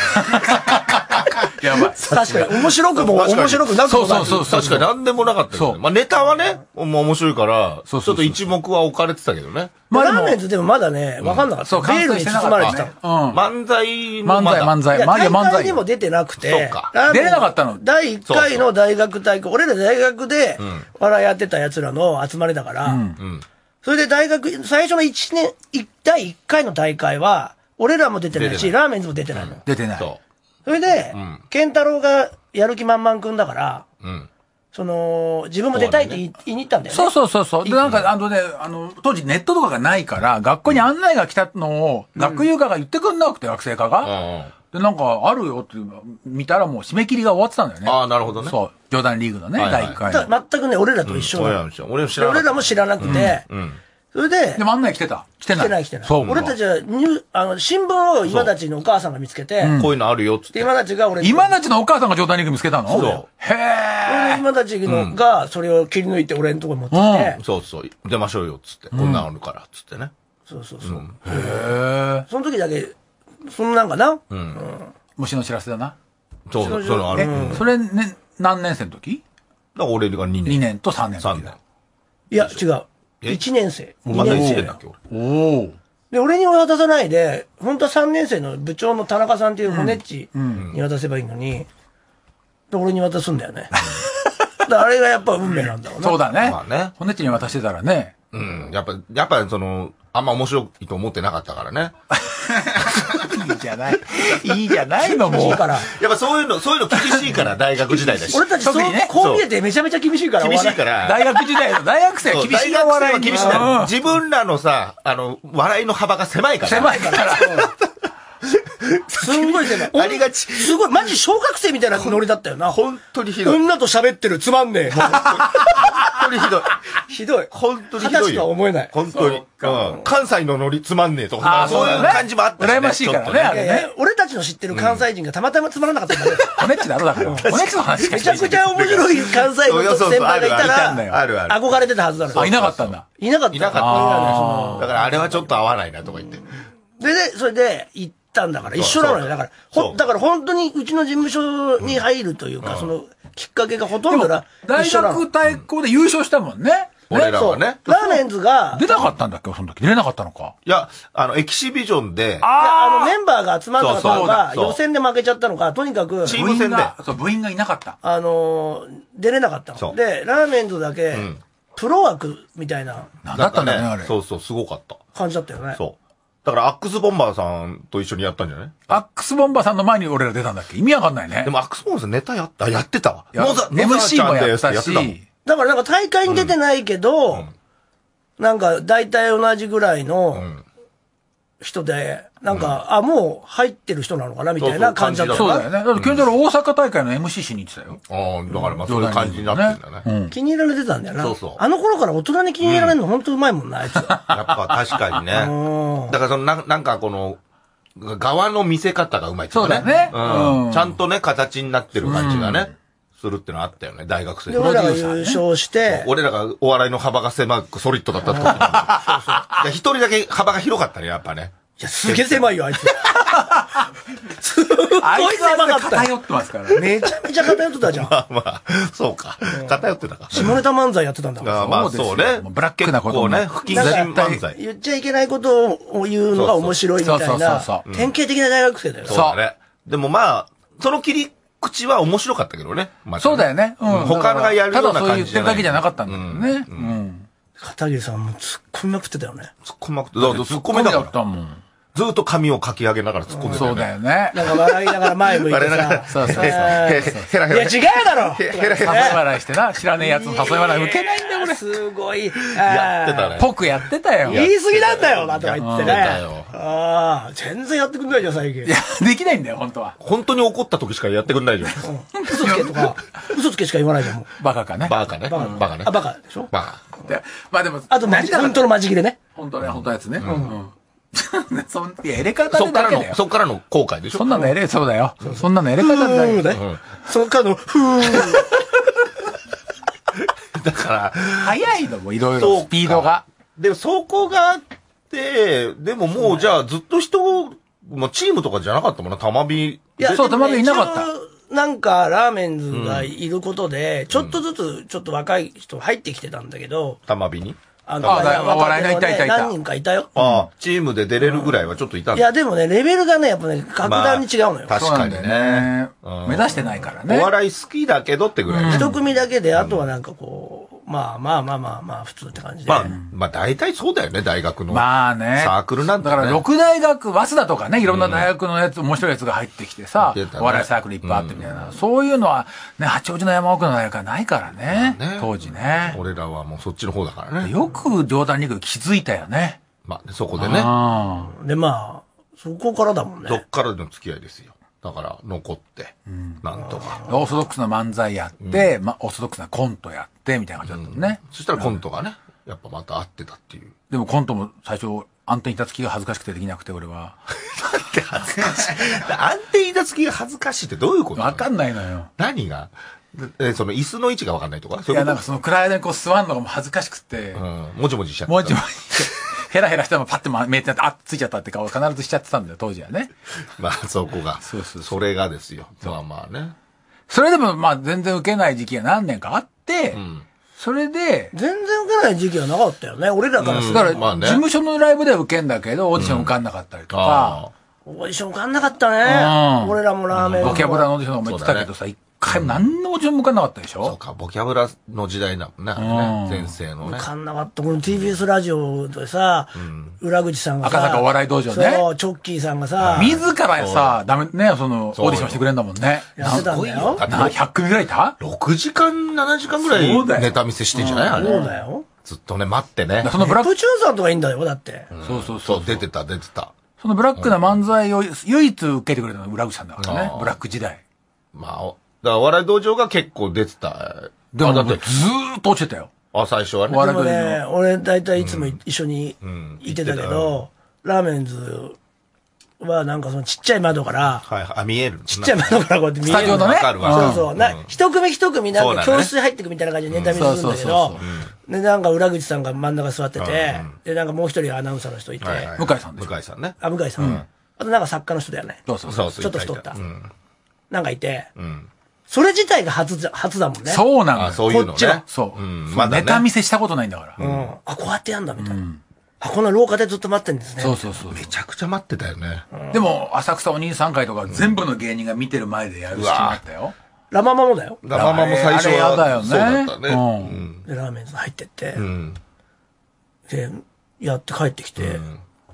やばい。確かに、面白くも面白くなくもそうそうそう。確かに何でもなかったけど。まあネタはね、もう面白いから、ちょっと一目は置かれてたけどね。 まあラーメンズでもまだね、わかんなかった。ベールに包まれてた。 漫才漫才、漫才。 まあ漫才にも出てなくて。 そうか。出れなかったのだいいっかいの大学大会、俺ら大学で笑いやってた奴らの集まりだから、それで大学、最初のいちねん、だいいっかいの大会は、俺らも出てないし、ラーメンズも出てないの。 出てない。 それで、健太郎がやる気満々くんだから、その、自分も出たいって言いに行ったんだよね。 そうそうそうそう。で、なんか、あのね、あの、当時ネットとかがないから、学校に案内が来たのを、学友課が言ってくんなくて、学生課が。で、なんか、あるよって見たらもう締め切りが終わってたんだよね。 ああ、なるほどね。 そう。ジョーダンリーグのね、だいいっかい。 全くね、俺らと一緒なの。俺らも知らなくて、それで、 でも案内来てた。来てない。 来てない来てない。俺たちはニュあの、新聞を今たちのお母さんが見つけて、 こういうのあるよっつって。 今たちが俺今たちのお母さんがジョーダンリーグ見つけたのそうだよ。 へえ。今たちのが、それを切り抜いて俺のところに持ってきて。 そうそう。出ましょうよっつって。こんなんあるからっつってね。 そうそうそう。 へえ。 その時だけ、そんなんかなうん。 虫の知らせだな。 そうそう。それある。 それね、何年生の時だから俺がにねん。 にねんとさんねん。 さんねん。 いや、違う。いちねん生。 まだいちねんだっけ、 俺。おお。 で、俺に渡さないで、本当はさんねん生の部長の田中さんっていう骨っちに渡せばいいのに、で俺に渡すんだよね。あれがやっぱ運命なんだろうな。 そうだね。 まあね。 骨っちに渡してたらね。 うん。やっぱ、やっぱその、あんま面白いと思ってなかったからね。 いいじゃない。いいじゃないのもう。 から。 やっぱそういうの、そういうの厳しいから、大学時代だし。 俺たちそう、こう見えてめちゃめちゃ厳しいから。 厳しいから。 大学時代の、大学生は厳しいから。 大学生は厳しいから。自分らのさ、あの、笑いの幅が狭いから。 狭いから。 すんごい狭い。 ありがち。 すごい、マジ小学生みたいなノリだったよな。 本当にひどい。 女と喋ってるつまんねえ。 本当にひどい。 ひどい。 本当にひどい。 二十歳とは思えない。 本当に。関西のノリつまんねえとか、そういう感じもあったし。 羨ましいからね、あれね。 俺たちの知ってる関西人がたまたまつまらなかったんだね。 骨っちだろ、だから。骨っちの話めちゃくちゃ面白い関西の先輩がいたら、 あるある。 憧れてたはずだろ。 あ、いなかったんだ。 いなかった。 いなかった。だからあれはちょっと合わないなとか言って。 でね、それで行ったんだから、一緒なのよ。だから、ほ、だから本当にうちの事務所に入るというか、その、きっかけがほとんどが大学対抗で優勝したもんね。 俺らはね。 ラーメンズが。 出なかったんだっけその時。出れなかったのか。 いや、あの、エキシビジョンで。 ああの、メンバーが集まったのか、予選で負けちゃったのか、とにかく。 チーム戦で。 そう、部員がいなかった。 あの、出れなかったの。で、ラーメンズだけ、プロ枠みたいな。 なんだったんだね、あれ。 そうそう、すごかった。 感じだったよね。 そう。 だから、アックスボンバーさんと一緒にやったんじゃない？ アックスボンバーさんの前に俺ら出たんだっけ？意味わかんないね。 でも、アックスボンバーさんネタやった、やってたわ。 野沢、エムシー もやったし。 だからなんか大会に出てないけど、なんか大体同じぐらいの人で、なんか、あ、もう入ってる人なのかなみたいな感じだった。 そうだよね。だって、ケンタロウ大阪大会の エムシー しに行ってたよ。 ああ、だからまあそういう感じになってるんだね。 気に入られてたんだよな。 そうそう。 あの頃から大人に気に入られるの本当うまいもんな、あいつ。やっぱ確かにね。だからそのな、なんかこの、側の見せ方がうまいっていうかね。 そうだね。 うん。ちゃんとね、形になってる感じがね。するってのあったよね、大学生で。俺らが優勝して。 俺らがお笑いの幅が狭くソリッドだった時に。そうそう。一人だけ幅が広かったね、やっぱね。 いや、すげえ狭いよ、あいつ。すごい狭かった。偏ってますからね。 めちゃめちゃ偏ってたじゃん。 まあまあ、そうか。偏ってたか。 下ネタ漫才やってたんだから。 まあそうね。 ブラックなことをね、不謹慎漫才。 言っちゃいけないことを言うのが面白いみたいな。典型的な大学生だよ。 そうだね。でもまあ、その切り口は面白かったけどね。 そうだよね。 他がやるような感じ。 ただそう言ってるだけじゃなかったんだよね。 片桐さんも突っ込みまくってたよね。 突っ込みまくってた。突っ込みだったもん。ずっと髪をかき上げながら突っ込んでた。 そうだよね。 なんか笑いながら前向いてさ。 そうそうそう。 ヘラヘラ。 いや違うだろヘラヘラ。誘い笑いしてな。知らねえやつの誘い笑い受けないんだよ、俺。 すごい。 やってたね。 ぽくやってたよ。 言い過ぎなんだよ、なとか言ってね。 やってたよ。 ああ、全然やってくんないじゃん、最近。いや、できないんだよ、本当は。 本当に怒った時しかやってくんないじゃん。 嘘つけとか、嘘つけしか言わないじゃん、もう。 バカかね。 バカね。バカね。 あ、バカでしょ？ バカ。 まあでも、 あと、本当のマジ切れね。 本当ね、本当のやつね。うん。そん、いや、エレカタそっからの、 でだけだよ。 そっからの後悔でしょ？ そんなのエレ、そうだよ。そんなのエレカタでだけだよ。 そっからの、ふー。 だから、 早いのもいろいろ、スピードが。 でも、そこがあって、でももう、じゃあ、ずっと人、もうチームとかじゃなかったもんな、玉火。 いや、 そう、玉火いなかった。 なんか、ラーメンズがいることで、ちょっとずつ、ちょっと若い人入ってきてたんだけど。 玉火にあの、 あ、笑いがいたいたいた。 何人かいたよ。 ああ、チームで出れるぐらいはちょっといたんだ。 いや、でもね、レベルがね、やっぱね、格段に違うのよ。 確かにね。 目指してないからね。 お笑い好きだけどってぐらい。 一組だけで、あとはなんかこう、まあまあまあまあまあ、普通って感じで。 まあ、まあ大体そうだよね、大学の。 まあね。 サークルなんて。 だから、六大学、早稲田とかね、いろんな大学のやつ、面白いやつが入ってきてさ、お笑いサークルいっぱいあってみたいな。そういうのは、ね、八王子の山奥の大学はないからね。当時ね。 俺らはもうそっちの方だからね。 よく冗談に気づいたよね。 まあ、そこでね。 で、まあ、そこからだもんね。 どっからの付き合いですよ。だから、残って、なんとか。 オーソドックスな漫才やって、まあ、オーソドックスなコントやって、みたいな感じだったね。 そしたらコントがね、やっぱまた合ってたっていう。 でもコントも最初、安定板付きが恥ずかしくてできなくて、俺は。 なんて恥ずかしい。安定板付きが恥ずかしいってどういうこと？ わかんないのよ。 何がえ、その椅子の位置がわかんないとか？ いや、なんかその暗い間にこう座るのがもう恥ずかしくて。 うん。もちもちしちゃった。 もちもち。ヘラヘラしてもパッて見えて、あ、ついちゃったって顔必ずしちゃってたんだよ、当時はね。 まあ、そこが。そうそう。それがですよ。まあまあね。 それでも、まあ、全然受けない時期が何年かあって、うん、それで、 全然受けない時期はなかったよね、俺らからすると。 だから、まあね、事務所のライブでは受けんだけど、オーディション受かんなかったりとか。 うん、オーディション受かんなかったね。うん、俺らもラーメン。 ボキャブラのオーディションも言ってたけどさ、一回も何のオーディションも受かんなかったでしょ？ そうか、ボキャブラの時代だもんね。先生のね。 受かんなかった。この ティービーエス ラジオでさ、裏口さんがさ、 赤坂お笑い道場ね。 そう、チョッキーさんがさ、 自らさ、ダメね、その、オーディションしてくれんだもんね。 やってたんだよ。 ひゃっ組ぐらいいた ?ろく 時間、ななじかんぐらいネタ見せしてんじゃないあれ。 そうだよ。 ずっとね、待ってね。 そのブラックチューンさんとかいいんだよ、だって。 そうそうそう。 出てた、出てた。 そのブラックな漫才を唯一受けてくれたのが裏口さんだからね。ブラック時代。 まあ、だから、笑い道場が結構出てた。 でも、だって、ずーっと落ちてたよ。 あ、最初はね。 でもね、俺、だいたいいつも一緒にいてたけど、ラーメンズはなんかそのちっちゃい窓から、 はい、あ、見える。 ちっちゃい窓からこうやって見える。 スタジオのね。 そうそう。な、一組一組なんか教室入ってくみたいな感じでネタ見せするんだけど、で、なんか裏口さんが真ん中座ってて、で、なんかもう一人アナウンサーの人いて、 向井さんで向井さんね。 あ、向井さん。あとなんか作家の人だよね。 そうそうそう。 ちょっと太った。なんかいて、それ自体が初、初だもんね。 そうなんだ。 そういうのね。 そう。まだネタ見せしたことないんだから。 うん。あ、こうやってやんだ、みたいな。あ、こんな廊下でずっと待ってんですね。 そうそうそう。 めちゃくちゃ待ってたよね。 でも、浅草お兄さん会とか全部の芸人が見てる前でやるしあったよ。 ラママもだよ。 ラママも最初は。 あれやだよね。 そうだったね。 で、ラーメンズ入ってって、で、やって帰ってきて、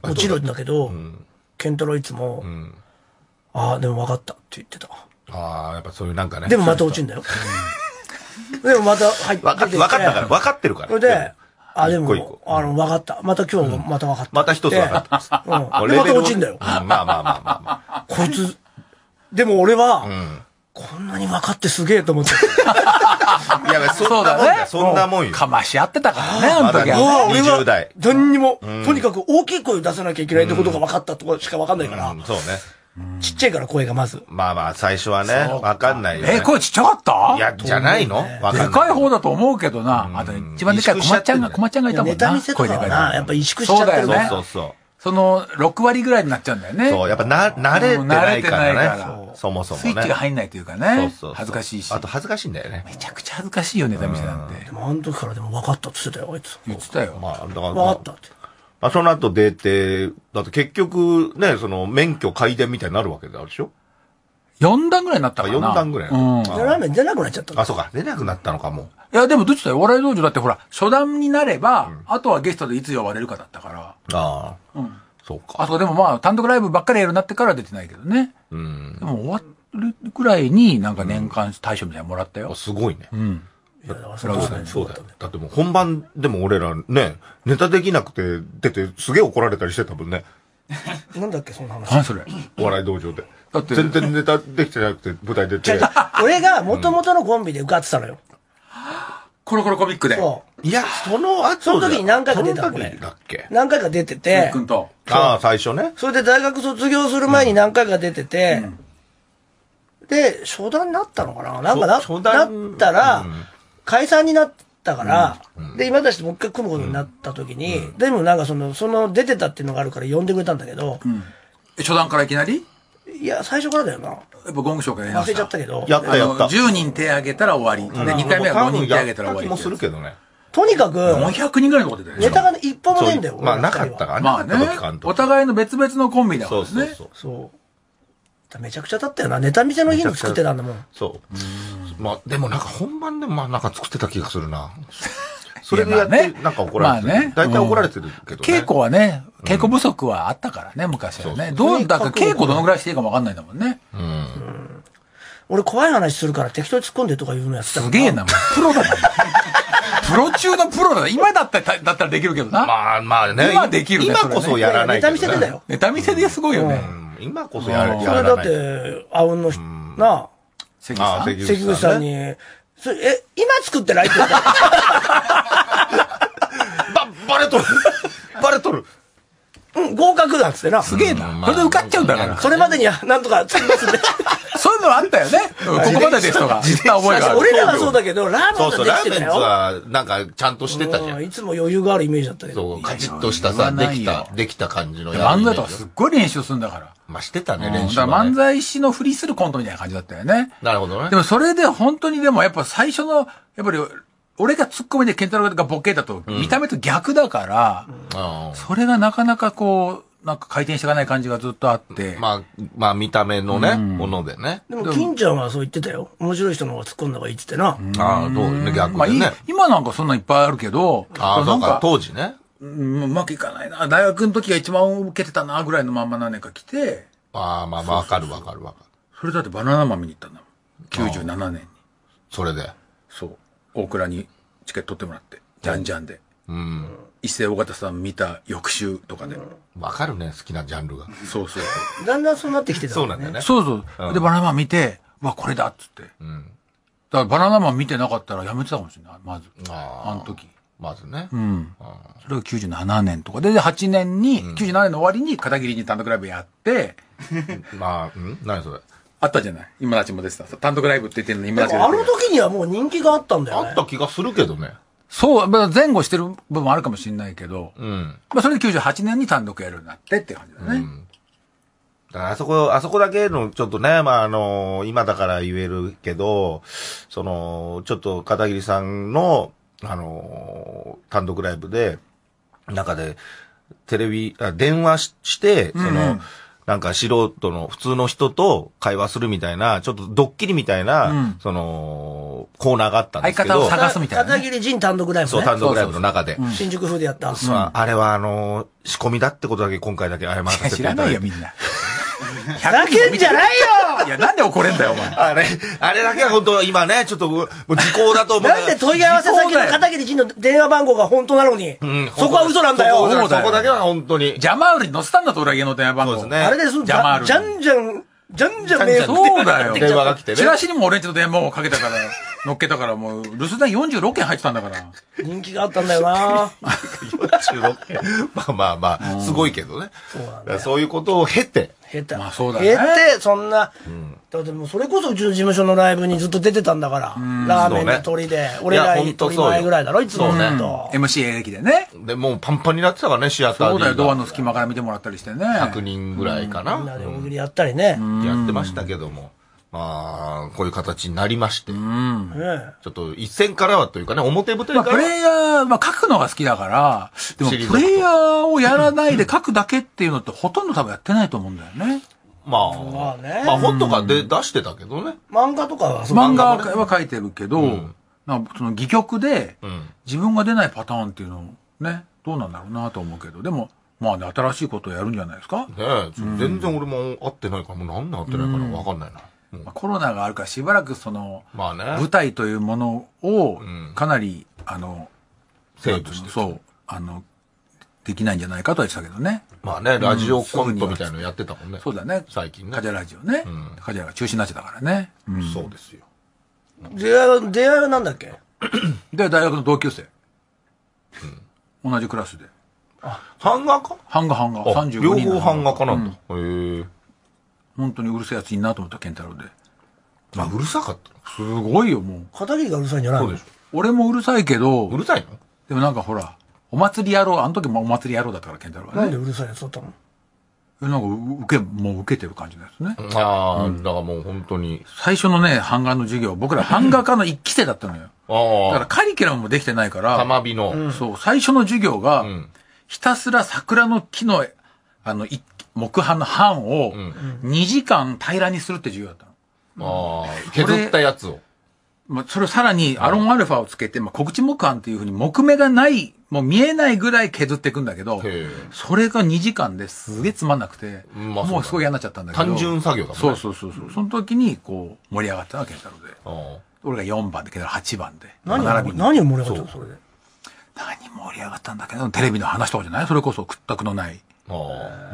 落ちるんだけど、ケンタロウいつも、ああ、でも分かったって言ってた。 ああ、やっぱそういうなんかね。 でもまた落ちんだよ。でもまた入って分かったから、分かってるから。 それで、あ、でも、あの、分かった。また今日もまた分かった。 また一つ分かった。 うん。で、また落ちんだよ。 まあまあまあまあまあ。 こいつ、でも俺は、こんなに分かってすげえと思って。 いや、そうだね。そんなもんよ。 かまし合ってたからね、あの時は。俺は、何にも、とにかく大きい声を出さなきゃいけないってことが分かったとこしか分かんないから。 そうね。 ちっちゃいから声がまず。 まあまあ、最初はね、わかんないよ。 え、声ちっちゃかった？ いや、じゃないの？ でかい方だと思うけどな。あと、一番でかい小松ちゃんが、小松ちゃんがいたもんな。 ネタ見せとかはな、やっぱ萎縮しちゃってるね。 そうそう。 その、ろく割ぐらいになっちゃうんだよね。 そう、やっぱな、慣れてないからね。そもそもね。 スイッチが入んないというかね。恥ずかしいし。 あと恥ずかしいんだよね。 めちゃくちゃ恥ずかしいよ、ネタ見せなんて。 でもあの時からでも分かったって言ってたよ、あいつ。 言ってたよ。 まあ、だから。 分かったって。 まあ、その後出て、だって結局ね、その、免許改伝みたいになるわけであるでしょ？ よん 段ぐらいになったかな。 よん段ぐらい。 うん。 ラーメン出なくなっちゃったあ、そうか。出なくなったのかも。 いや、でもどっちだよ。お笑い道場だってほら、初段になれば、あとはゲストでいつ呼ばれるかだったから。ああ。 うん。 そうか。 あとでもまあ、単独ライブばっかりやるなってから出てないけどね。うん。でも終わるぐらいになんか年間大賞みたいなのもらったよ。 すごいね。 うん。 いや、だからそれはそうだよ。だってもう本番でも俺らね、ネタできなくて出てすげえ怒られたりしてたもんね。 なんだっけ、そんな話。 何それ？ お笑い道場で。だって全然ネタできてなくて舞台出て。 俺が元々のコンビで受かってたのよ。 コロコロコミックで。 そう。いや、その後その時に何回か出たのね。 だっけ？ 何回か出てて。 君と。 ああ、最初ね。 それで大学卒業する前に何回か出てて、で、初段になったのかななんかな、なったら、解散になったから、で、今たちともう一回組むことになった時に、でもなんかその、その出てたっていうのがあるから呼んでくれたんだけど、 初段からいきなり？ いや、最初からだよな。 やっぱゴングショーからやりました。 忘れちゃったけど。 やったやった。 じゅうにん手挙げたら終わり。で、にかいめはごにん手挙げたら終わり。 もするけどね。 とにかく、 よんひゃくにんぐらいのことでネタが一本もねえんだよ。 まあ、なかったからね。 まあね。お互いの別々のコンビだからね。 そうそうそう。めちゃくちゃだったよな。ネタ見せの日に作ってたんだもん。 そう。まあ、でもなんか本番でもまあなんか作ってた気がするな。それでやって、なんか怒られてる。まあね。大体怒られてるけどね。 稽古はね、稽古不足はあったからね、昔はね。どう、だから稽古どのぐらいしていいかもわかんないんだもんね。うん。 俺怖い話するから適当に突っ込んでとか言うのやってた。 すげえな、もう。プロだな。プロ中のプロだな。今だったら、だったらできるけどな。 まあまあね。 今できるね。 今こそやらない。 ネタ見せでだよ。 ネタ見せですごいよね。 今こそやらない。 それだって、あうんの、なあ、 関口さん。 関口さんに、それ、え、今作ってないって言ったら。 バレとるバレとるうん、合格だっつってな。 すげえな。それで受かっちゃうんだから。 それまでには、なんとか作りますんで。 そういうのあったよね。ここまでですとか。実は覚えがある。 俺らはそうだけど、ラーメンはできてたよ。そうそう、ラーメンは、なんか、ちゃんとしてたじゃん。 いつも余裕があるイメージだったけど。 そう、カチッとしたさ、できた、できた感じのやつ。漫才とかすっごい練習するんだから。 まあ、してたね、練習。 だから漫才師のふりするコントみたいな感じだったよね。 なるほどね。 でもそれで本当にでもやっぱ最初の、やっぱり、俺がツッコミでケンタロウがボケだと、見た目と逆だから、それがなかなかこう、なんか回転していかない感じがずっとあって。 まあ、まあ見た目のね、ものでね。 でも、金ちゃんはそう言ってたよ。面白い人の方が突っ込んだ方がいいって言ってな。ああ、どうね、逆にね。 今なんかそんないっぱいあるけど。 ああ、そうか、当時ね。 うまくいかないな。大学の時が一番受けてたな、ぐらいのまんま何年か来て。 ああ、まあまあ、わかるわかるわかる。 それだってバナナマン見に行ったんだもん。きゅうじゅうななねんに。 それで。 そう。大倉にチケット取ってもらって。じゃんじゃんで。うん。一世尾形さん見た翌週とかで。 わかるね、好きなジャンルが。 そうそう。 だんだんそうなってきてた。 そうなんだよね。 そうそう。で、バナナマン見て、うわ、これだっつって。うん。だからバナナマン見てなかったらやめてたかもしれない、まず。ああ。あの時。 まずね。 うん。それがきゅうじゅうななねんとかで、で、はちねんに、きゅうじゅうななねんの終わりに片桐に単独ライブやって、 まあ、ん何それ。 あったじゃない。今たちも出てた。単独ライブって言ってるのに今たちが。あの時にはもう人気があったんだよね。 あった気がするけどね。 そう、前後してる部分もあるかもしれないけど、うん。まあそれできゅうじゅうはちねんに単独やるようになってって感じだね。うん。 だからあそこ、あそこだけのちょっとね、まああの、今だから言えるけど、その、ちょっと片桐さんの、あの、単独ライブで、中で、テレビ、あ電話して、その、うんなんか素人の普通の人と会話するみたいな、ちょっとドッキリみたいな、うん、その、コーナーがあったんですけど。 相方を探すみたいな、ね。 片桐仁単独ライブね。 そう、単独ライブの中で。 そうそうそう、新宿風でやった。 うん、あれはあのー、仕込みだってことだけ今回だけ謝らせてい知らないよ、みんな。 ふざけんじゃないよいや、なんで怒れんだよ、お前。 あれ、あれだけは本当今ね、ちょっと、もう時効だと思う。 なんで問い合わせ先の片桐仁の電話番号が本当なのに。うん、そこは嘘なんだよ。 そうだよ。そこだけは本当に。 ジャマールに載せたんだと、裏家の電話番号。 そうですね。 あれです、ジャマール。じゃんじゃん、じゃんじゃんメールそうだよ。 電話が来てね。 チラシにも俺んちの電話番号かけたから、乗っけたから、もう、留守電よんじゅうろっけん入ってたんだから。 人気があったんだよなよんじゅうろっけん。まあまあまあ、すごいけどね。そうなんだ。そういうことを経て。 経て。 まあそうだね。 経て、そんな。だってもうそれこそうちの事務所のライブにずっと出てたんだから。ラーメンの鳥で。俺ら鳥前ぐらいだろ、いつもね。 エムシー 歴でね。 で、もうパンパンになってたからね、シアターで。 そうだよ、ドアの隙間から見てもらったりしてね。 ひゃくにんぐらいかな。 みんなで大喜利やったりね。 やってましたけども。まあ、こういう形になりまして。うん。ちょっと一線からはというかね、表舞台から。 まあ、プレイヤー、まあ書くのが好きだから、でもプレイヤーをやらないで書くだけっていうのってほとんど多分やってないと思うんだよね。 まあ、まあね。まあ本とかで出してたけどね。 漫画とかは漫画は書いてるけど、うん、なんかその戯曲で自分が出ないパターンっていうのね、どうなんだろうなと思うけど、でも、まあね、新しいことをやるんじゃないですか。ねえ、うん、全然俺も会ってないから、もう何年会ってないからわかんないな。 うん、まあ、コロナがあるからしばらくその、 まあね、 舞台というものをかなり、うん、あの、 セーブしてそう、あの、できないんじゃないかとは言ってたけどね。 まあね、ラジオコントみたいなのやってたもんね。 うん、そうだね。 最近ね。 カジャラジオね。うん、カジャラが中止になってたからね。 うん、そうですよ。 出会いは、出会いはなんだっけで、大学の同級生。うん、同じクラスで。 あ、版画か版画版画。さんじゅうごにん。 両方版画かなんだ。うん、へえ。 本当にうるせえやついんなと思った、健太郎で。 あ、うるさかった。 すごいよ、もう。 片桐がうるさいんじゃないの？そうでしょ。 俺もうるさいけど。 うるさいの？ でもなんかほら、お祭り野郎、あの時もお祭り野郎だったから、健太郎はね。 なんでうるさいやつだったの？ なんか、受け、もう受けてる感じのやつね。 ああ、うん、だからもう本当に。 最初のね、版画の授業、僕ら版画科の一期生だったのよ。ああ。だからカリキュラムもできてないから。 玉火の、 うん。そう、最初の授業が、うん、ひたすら桜の木の、あの、木版の版を、にじかん平らにするって授業だったの。ああ、削ったやつを。 まあ、それをさらにアロンアルファをつけて、まあ、小口木版っていうふうに木目がない、もう見えないぐらい削っていくんだけど、それがにじかんですげえつまんなくて、まあ、もうすごい嫌になっちゃったんだけど。 単純作業だもんね。 そうそうそうそう。その時に、こう、盛り上がったのは健太郎で。俺がよんばんで、健太郎はちばんで。 何何何を盛り上がったのそれで。 何盛り上がったんだけど、テレビの話とかじゃないそれこそ屈託のない。ああ。 うん。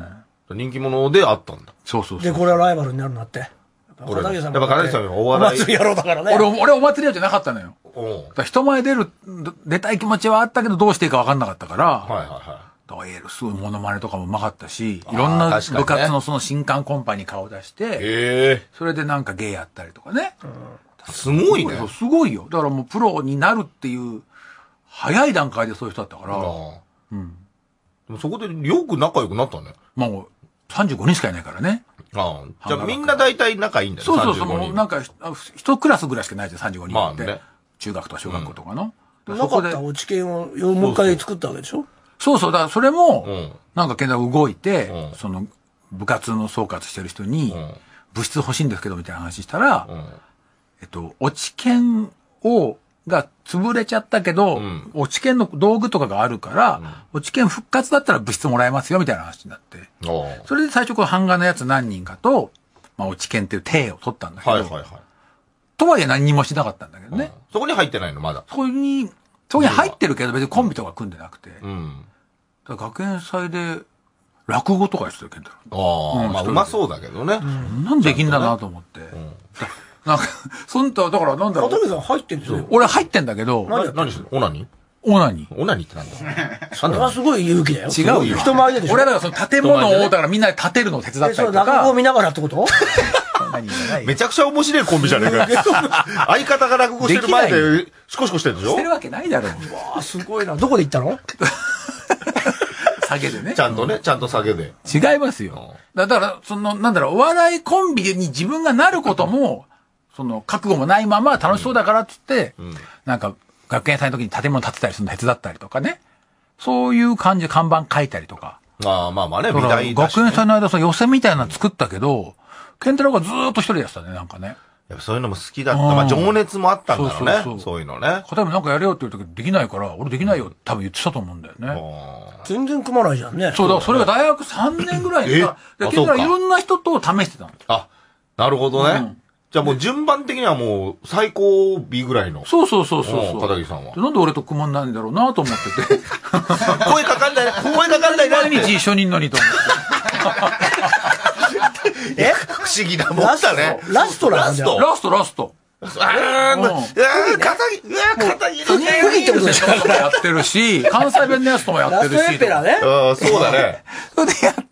人気者であったんだ。 そうそうそう。 で、これはライバルになるなって。 俺やっぱ片桐さんのお笑い。 お祭り野郎だからね。 俺、俺お祭り野郎じゃなかったのよ。人前出る、出たい気持ちはあったけど、どうしていいか分かんなかったから。はいはいはい。だから、すごいモノマネとかもうまかったし、いろんな部活のその新刊コンパに顔出して、それでなんか芸やったりとかね。 すごいね。 すごいよ。だからもうプロになるっていう、早い段階でそういう人だったから。うん。 でもそこでよく仲良くなったね。 まあ、さんじゅうごにんしかいないからね。 ああ。じゃあみんな大体仲いいんだよ。 そうそうそう。なんか、一クラスぐらいしかないじゃん、さんじゅうごにんって。まあね。中学とか小学校とかの。 なかった落ち券をもう一回作ったわけでしょ？ そうそう。だからそれも、なんか健太動いて、その、部活の総括してる人に、部室欲しいんですけど、みたいな話したら、えっと、落ち券を、が潰れちゃったけど、うん、落ち券の道具とかがあるから、うん、落ち券復活だったら物質もらえますよみたいな話になって、それで最初この版画のやつ何人かと、まあ、落ち券っていう体を取ったんだけど、はいはいはい、とはいえ何にもしなかったんだけどね。 そこに入ってないのまだ。 そこに、そこに入ってるけど別にコンビとか組んでなくて、うん、だから学園祭で落語とかやってたよ、ケンタロウ。ああ、うん、まあうまそうだけどね。 うん、なんでできんだなと思って。うんなんか、そんな、だからなんだろう。 片桐さん入ってんですよ。 俺入ってんだけど。 何、何してるオナニーオナニーオナニーってなんだそれはすごい勇気だよ。 違うよ。 人前ででしょ。 俺だからその建物を、だからみんなで建てるのを手伝ったりとか。 落語を見ながらってことめちゃくちゃ面白いコンビじゃねえか。相方が落語してる前で、シコシコしてるでしょしてるわけないだろ。うわすごいな。どこで行ったの下げでね。 ちゃんとね、ちゃんと下げで。 違いますよ。だから、その、なんだろう、お笑いコンビに自分がなることも、その、覚悟もないまま楽しそうだからって言って、うん、なんか、学園祭の時に建物建てたりするの手伝ったりとかね。そういう感じで看板書いたりとか。 ああ、まあまあね、美大だし、 学園祭の間さ、予選みたいなの作ったけど、健太郎がずーっと一人でやってたね、なんかね。 やっぱそういうのも好きだった。まあ情熱もあったんだろうね。そうそうそうそういうのね。 例えばなんかやれよって言うときできないから、俺できないよって多分言ってたと思うんだよね。 全然組まないじゃんね。 そうだ、それが大学さんねんぐらいにさ、健太郎いろんな人と試してたの。 あ、なるほどね。うん、じゃあもう順番的にはもう最高尾ぐらいの。 そうそうそうそう。 片桐さんは。 なんで俺と組まんないんだろうなと思ってて。 声かかんない、声かかんないな。 毎日一緒にいんのにと思って。 え不思議なもんだね。 ラストラストラストラスト。 あー、うわー、片桐、うわー、片桐。 次ってことでしょやってるし、関西弁のやつともやってるし。 ラストエペラね。 ああ、そうだね。 それでやって、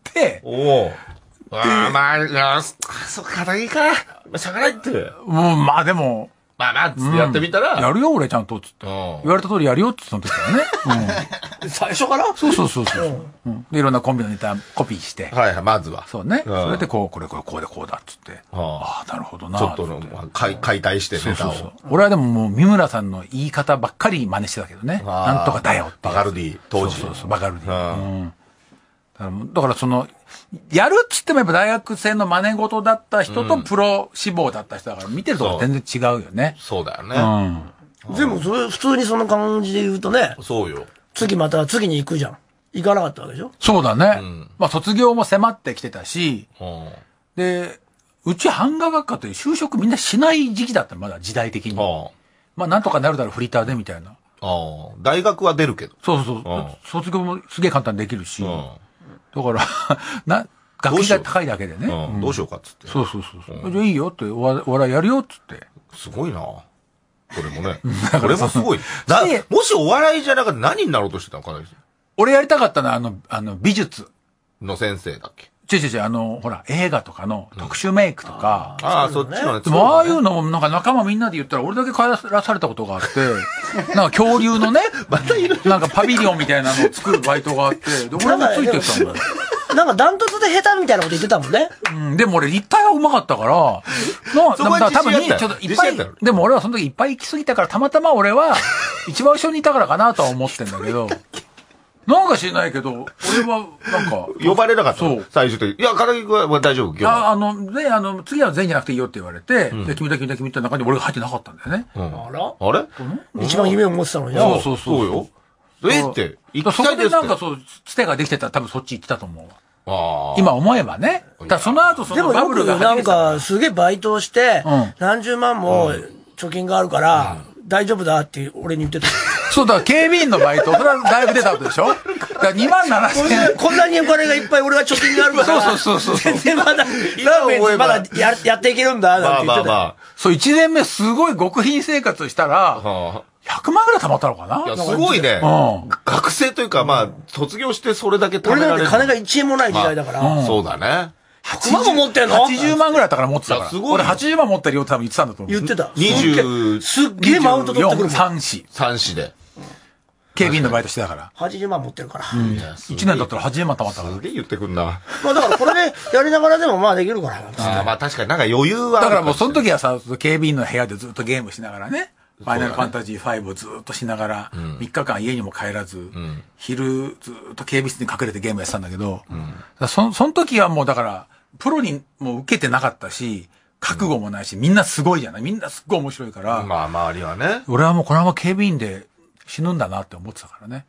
おお。ああ、まあ、あそう、片桐か。しゃがないって。 もう、まあでも、 まあまあ、つってやってみたら。 やるよ、俺ちゃんと、つって。言われた通りやるよ、ってその時からね。最初からそうそうそうそう。で、いろんなコンビのネタコピーして。 はいはい、まずは。 そうね。それでこう、これこれこうでこうだ、つって。ああ、なるほどな。 ちょっとの、解体してネタを。 俺はでももう、三村さんの言い方ばっかり真似してたけどね。なんとかだよって。 バカルディ、当時。 そうそう、バカルディ。だからその、やるっつってもやっぱ大学生の真似事だった人とプロ志望だった人だから見てると全然違うよね。 そうだよね。 うん。でもそれ普通にその感じで言うとね。 そうよ。 次また次に行くじゃん。行かなかったわけでしょ？ そうだね。まあ卒業も迫ってきてたし、で、うち版画学科という就職みんなしない時期だったの、まだ時代的に。まあなんとかなるだろうフリーターでみたいな。 大学は出るけど。 そうそうそう。卒業もすげえ簡単にできるし。だから、な、学費が高いだけでね。 どうしようかっつって。 そうそうそう。じゃあいいよって、お笑いやるよっつって。 すごいな。これもね。これもすごい。な、もしお笑いじゃなかったら何になろうとしてたのかな？ 俺やりたかったのは、あの、あの、美術。 の先生だっけ？ 違う違う違う、あの、ほら、映画とかの特殊メイクとか。 ああ、そっちのね。 でも、ああいうのも、なんか仲間みんなで言ったら、俺だけ帰らされたことがあって、なんか恐竜のね、なんかパビリオンみたいなのを作るバイトがあって、で、俺もついてったんだよ。 なんかダントツで下手みたいなこと言ってたもんね。 うん、でも俺立体は上手かったから、な、多分に、ちょっといっぱい、でも俺はその時いっぱい行き過ぎたから、たまたま俺は、一番後ろにいたからかなとは思ってんだけど、なんか知らないけど、俺は、なんか。 呼ばれなかったそう。最終的に。いや、片桐君は大丈夫、今日は。あ、あの、ね、あの、次は全員じゃなくていいよって言われて、うん、で、君だ君だ君って中に俺が入ってなかったんだよね。 うん、あらあれ一番夢を持ってたのにな。 そうそうそう。 そうよ。えって、 行きたいですって。そこでなんかそう、つてができてたら多分そっち行ってたと思うわ。あ今思えばね。だその後そのバブルがでもよくなんか、すげえバイトをして、うん、何十万も貯金があるから、うん、大丈夫だって俺に言ってた。 そうだ、警備員のバイト、それは大学出たわけでしょだからにまんななせん。 こんなにお金がいっぱい俺は貯金があるから。 そうそうそうそう。 全然まだ、ラーメンまだややっていけるんだ、なんて言ってた。まあまあまあ。 そう、いちねんめすごい極貧生活したら、ひゃくまんぐらい貯まったのかな。 いや、すごいね。うん。学生というか、まあ、卒業してそれだけ貯められる。 俺なんて金がいちえんもない時代だから。 そうだね。 ひゃくまんも持ってんの ?はちじゅうまんぐらいだったから持ってたから。すごい。俺はちじゅうまん持ってるよって多分言ってたんだと思う。 言ってた。 にじゅう。 すっげえマウント取ってくる。 さん子。 さん子で。 警備員のバイトしてたから。 はちじゅうまん持ってるから。 いちねんだったらはちじゅうまん貯まったから。 すげえ言ってくんな。 まあだからこれでやりながらでもまあできるから。 ああ、まあ確かになんか余裕は。 だからもうその時はさ、警備員の部屋でずっとゲームしながらね。ファイナルファンタジーファイブをずっとしながら、みっかかん家にも帰らず、昼ずっと警備室に隠れてゲームやってたんだけど、そその時はもうだから、プロにも受けてなかったし、覚悟もないし、みんなすごいじゃないみんなすっごい面白いから。 まあ周りはね。 俺はもうこのまま警備員で死ぬんだなって思ってたからね。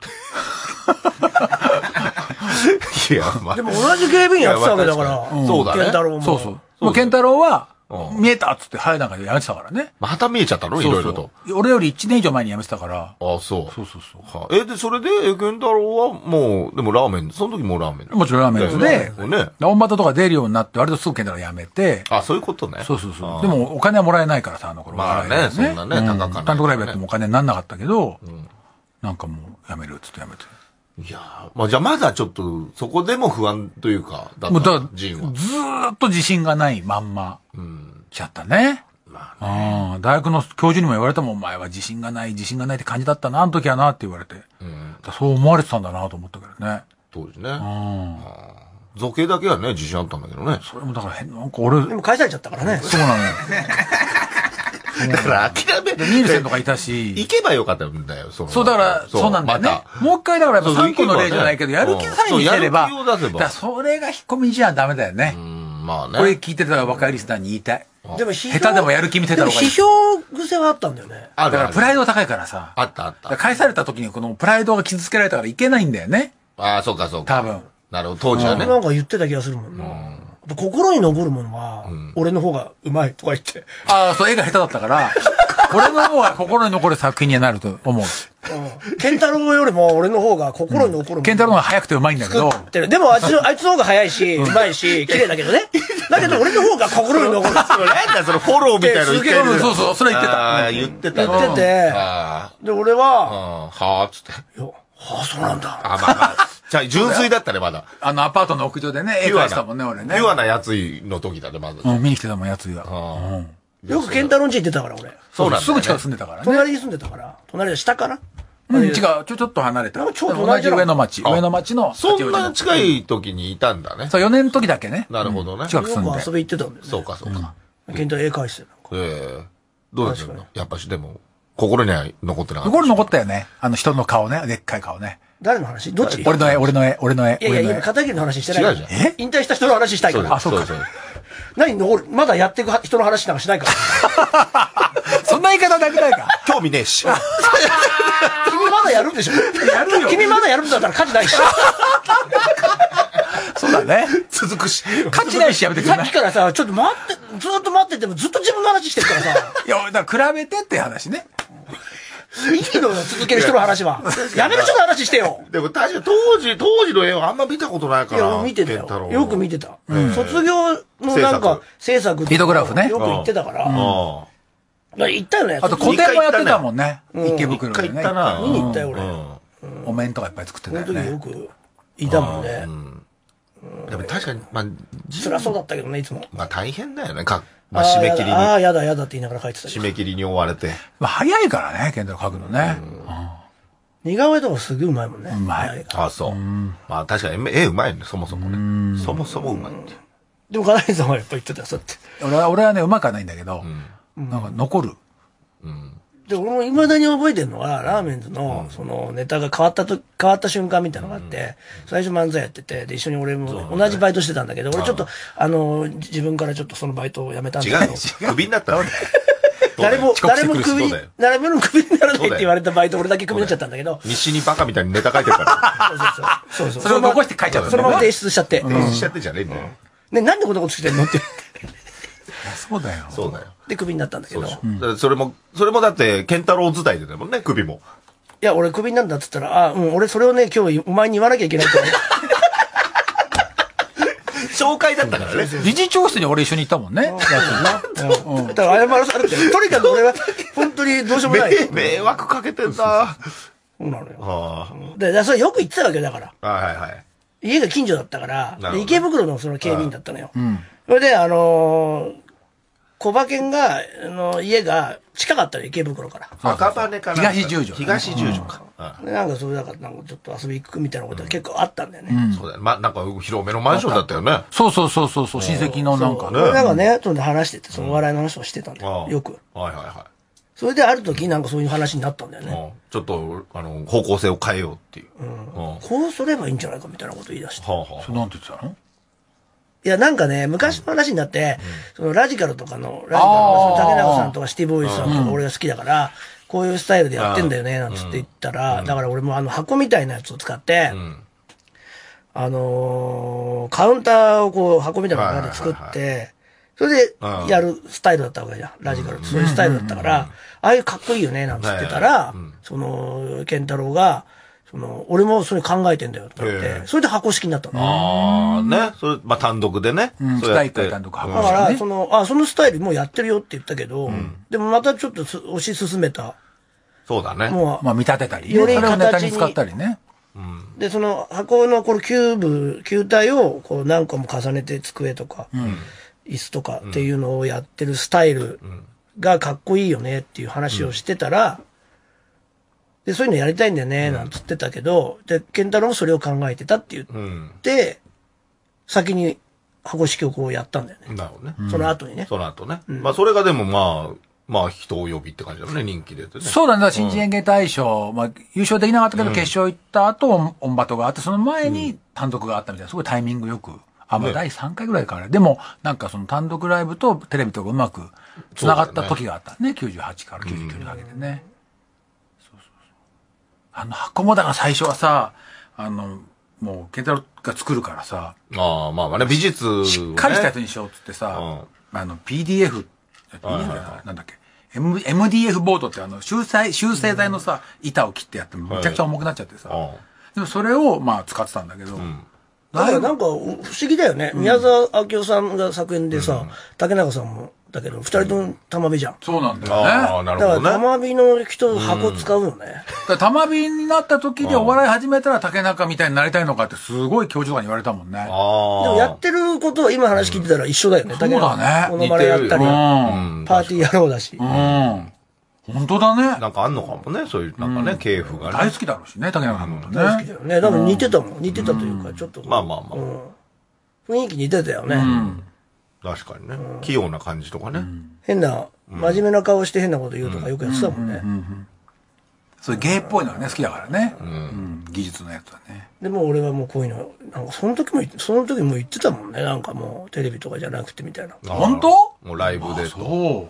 いや、まあ。 でも同じ警備員やってたわけだから。 そうだね。 健太郎も。 そうそう。もう健太郎は、見えたっつって早い中でやめてたからね。 また見えちゃったのいろいろと。 俺よりいちねん以上前にやめてたから。ああ、そう。 そうそうそう。え、で、それで、健太郎はもう、でもラーメン、その時もラーメンもちろんラーメンで、 ね。 オンバトとか出るようになって、割とすぐ健太郎やめて。 あ、そういうことね。 そうそうそう。でもお金はもらえないからさ、あの頃。 まあね、そんなね、高かった。 単独ライブやってもお金になんなかったけど、なんかもうやめるっつってやめて。 いやまあじゃあまだちょっと、そこでも不安というか、 だったジンは。ずーっと自信がないまんま、来ちゃったね。まあね。大学の教授にも言われたもん、お前は自信がない、自信がないって感じだったな、あの時はなって言われて。うん、そう思われてたんだなと思ったけどね。 当時ね。うん。造形だけはね、自信あったんだけどね。 それもだから変、なんか俺。 でも返されちゃったからね。 そうなのよ。 だから諦めニールセンとかいたし。 行けばよかったんだよ、 そそう、だから、そうなんだよね。もう一回だからやっぱさんこの例じゃないけど、やる気さえ見せれば。 やる気を出せば。 だそれが引っ込みじゃダメだよね。 うん、まあね。 これ聞いてたら若いリスナーに言いたい。 でも下手でもやる気見せた方がいい。 批評癖はあったんだよね。 だからプライドが高いからさ。 あったあった。 返された時にこのプライドが傷つけられたからいけないんだよね。 ああ、そうかそうか。 多分。 なるほど、当時はね。 なんか言ってた気がするもんな。心に残るものは、俺の方がうまいとか言って。 ああ、そう、絵が下手だったから、俺の方が心に残る作品にはなると思う。 うん。ケンタロウよりも俺の方が心に残るもの。 ケンタロウの方が早くてうまいんだけど。 でもあいつの、あいつの方が早いし、うまいし、綺麗だけどね。だけど俺の方が心に残る。 なんだそのフォローみたいなの言ってる。 そうそう、それ言ってた。 ああ、言ってた。 言ってて。で、俺は、 はぁ、つって。 いや、はぁ、そうなんだ。 あ、まあまあ。じゃあ、純粋だったね、まだ。 あの、アパートの屋上でね、絵描いたもんね、俺ね。 ピュアなやついの時だね、まず。 うん、見に来てたもん、やついが。 よくケンタロウん家行ってたから、俺。 そうなんだ。すぐ近く住んでたからね。 隣に住んでたから。隣で下かなうん、違う、ちょ、ちょっと離れた。ちょっと同じ上の町。上の町の。 そんな近い時にいたんだね。 そう、よねんの時だけね。 なるほどね。 近く住んで。 よく遊び行ってたんだよね。 そうか、そうか。 ケンタロウ絵描いてたよ。 ええ。どうですかやっぱし、でも、心には残ってなかった。 心に残ったよね。あの人の顔ね。でっかい顔ね。 誰の話どっち俺の絵、俺の絵、俺の絵。 いやいや、今、片桐の話してない。 違うじゃん。 え引退した人の話したいから。 あ、そうか。 何残るまだやっていく人の話なんかしないから。 そんな言い方なくないか。 興味ねえし。 君まだやるんでしょやるよ。君まだやるんだったら価値ないし。 そうだね。 続くし。 価値ないしやめてくれない。 さっきからさ、ちょっと待って、ずっと待っててもずっと自分の話してるからさ。 いや、だから比べてって話ね。 いいのよ、続ける人の話は。やめる人の話してよ。 でも確かに当時、当時の絵はあんま見たことないから。 いや、見てたよ。よく見てた。卒業のなんか、制作リトグラフね。 よく行ってたから。行ったよね。 あと個展もやってたもんね。池袋でね。 行ったな。 見に行ったよ、俺。 お面とかいっぱい作ってたよね。 その時よくいたもんね。 でも確かに、まあ、 辛そうだったけどね、いつも。 まあ大変だよね、か。まあ締め切りに。 ああ、やだやだって言いながら書いてた。 締め切りに追われて。 まあ早いからね、ケンタロウ書くのね。 似顔絵とかすげえうまいもんね。 うまい。 ああ、そう。まあ確かに絵うまいね、そもそもね。そもそもうまいって。 でも、金井さんはやっぱ言ってたよ、そうやって。 俺は、俺はね、うまくはないんだけど、なんか残る。 で、俺も未だに覚えてるのは、ラーメンズの、その、ネタが変わったと、変わった瞬間みたいなのがあって、最初漫才やってて、で、一緒に俺も同じバイトしてたんだけど、俺ちょっと、あの、自分からちょっとそのバイトを辞めたんだけど。 違うのクビになったの誰も、誰もクビ、誰もクビにならないって言われたバイト、俺だけクビになっちゃったんだけど。 西にバカみたいにネタ書いてるから。 そうそうそう。 それを残して書いちゃった。 そのまま提出しちゃって。 提出しちゃってじゃねえんだよ。 ね、なんでこんなことしてんのって。 そうだよ。 そうだよ。 で、クビになったんだけど。 それも、それもだって、ケンタロウ伝いでだもんね、首も。 いや、俺クビになるんだっつったら、あ、うん、俺それをね、今日お前に言わなきゃいけないって。 紹介だったからね。 理事長室に俺一緒に行ったもんね。 だから謝らされて、とにかく俺は、本当にどうしようもない。 迷惑かけてんだ。 そうなのよ。で、それよく言ってたわけだから。 はいはい。 家が近所だったから、池袋のその警備員だったのよ。それで、あの、小馬券が、あの、家が近かったの、池袋から。 赤羽から。 東十条。 東十条か。 なんかそれだから、なんかちょっと遊び行くみたいなことが結構あったんだよね。 そうだよ。ま、なんか広めのマンションだったよね。 そうそうそうそう、親戚のなんかね。なんかね、そんで話してて、そのお笑いの話をしてたんだよ。よく。 はいはいはい。 それである時なんかそういう話になったんだよね。 ちょっと、あの、方向性を変えようっていう。 こうすればいいんじゃないかみたいなこと言い出して。 それなんて言ってたの？ いや、なんかね、昔の話になって、そのラジカルとかの、ラジカルの竹中さんとかシティボーイズさんとか俺が好きだから、こういうスタイルでやってんだよね、なんつって言ったら、だから俺もあの箱みたいなやつを使って、あの、カウンターをこう箱みたいなので作って、それでやるスタイルだったわけじゃん。ラジカルってそういうスタイルだったから、ああいうかっこいいよね、なんつってたら、その、ケンタロウが、その、俺もそれ考えてんだよと思って、それで箱式になったの。 ああ、ね。それ、まあ単独でね。 そうやって単独箱式。 だから、その、あ、そのスタイルもうやってるよって言ったけど、でもまたちょっと推し進めた。 そうだね。 もう、まあ見立てたり、より形に使ったりね。 で、その箱のこのキューブ、球体をこう何個も重ねて机とか、椅子とかっていうのをやってるスタイルがかっこいいよねっていう話をしてたら、で、そういうのやりたいんだよね、なんつってたけど、で、ケンタロウもそれを考えてたって言って、先に箱式をこうやったんだよね。 なるほどね。 その後にね。 その後ね。まあ、それがでもまあ、 まあ人を呼びって感じだよね、人気で、ね。 そうだね、新人演芸大賞、うん、まあ優勝できなかったけど決勝行った後、オンバトがあって、その前に単独があったみたいな、すごいタイミングよく。あ、まあだいさんかいぐらいから。でも、なんかその単独ライブとテレビとかうまく繋がった時があったね。きゅうじゅうはちからきゅうじゅうきゅうにかけてね。そうそうそう。あの箱もだから最初はさ、あの、もう、ケンタロウが作るからさ。 ああ、まあまあね、美術、ね。 しっかりしたやつにしようってってさ、うん、あの、ピーディーエフ、ピーディーエフ だからなんだっけ、M、エムディーエフ ボードってあの、修正、修正剤のさ、板を切ってやってめちゃくちゃ重くなっちゃってさ。はい、でもそれを、まあ、使ってたんだけど、うん、 だからなんか不思議だよね。うん、宮沢明夫さんが作演でさ、うん、竹中さんも、だけど、二人とも玉火じゃん。 そうなんだよね。 ああ、なるほど、ね。 だから玉火の人、箱使うよね。 うん、玉火になった時でお笑い始めたら竹中みたいになりたいのかってすごい教授とかに言われたもんね。ああ。でもやってることは今話聞いてたら一緒だよね。 うん、そうだね。 モノマネやったり、うん、パーティー野郎だし。 うん。本当だね。 なんかあんのかもね、そういう、なんかね、系譜がね。 大好きだろうしね、竹中さんのことね。 大好きだよね。多分似てたもん。似てたというか、ちょっと。 まあまあまあ。 雰囲気似てたよね。 確かにね。器用な感じとかね。 変な、真面目な顔して変なこと言うとかよくやってたもんね。 そういう芸っぽいのはね、好きだからね。技術のやつはね。 でも俺はもうこういうの、なんかその時も、その時も言ってたもんね。なんかもうテレビとかじゃなくてみたいな。 本当？ もうライブでと。そう。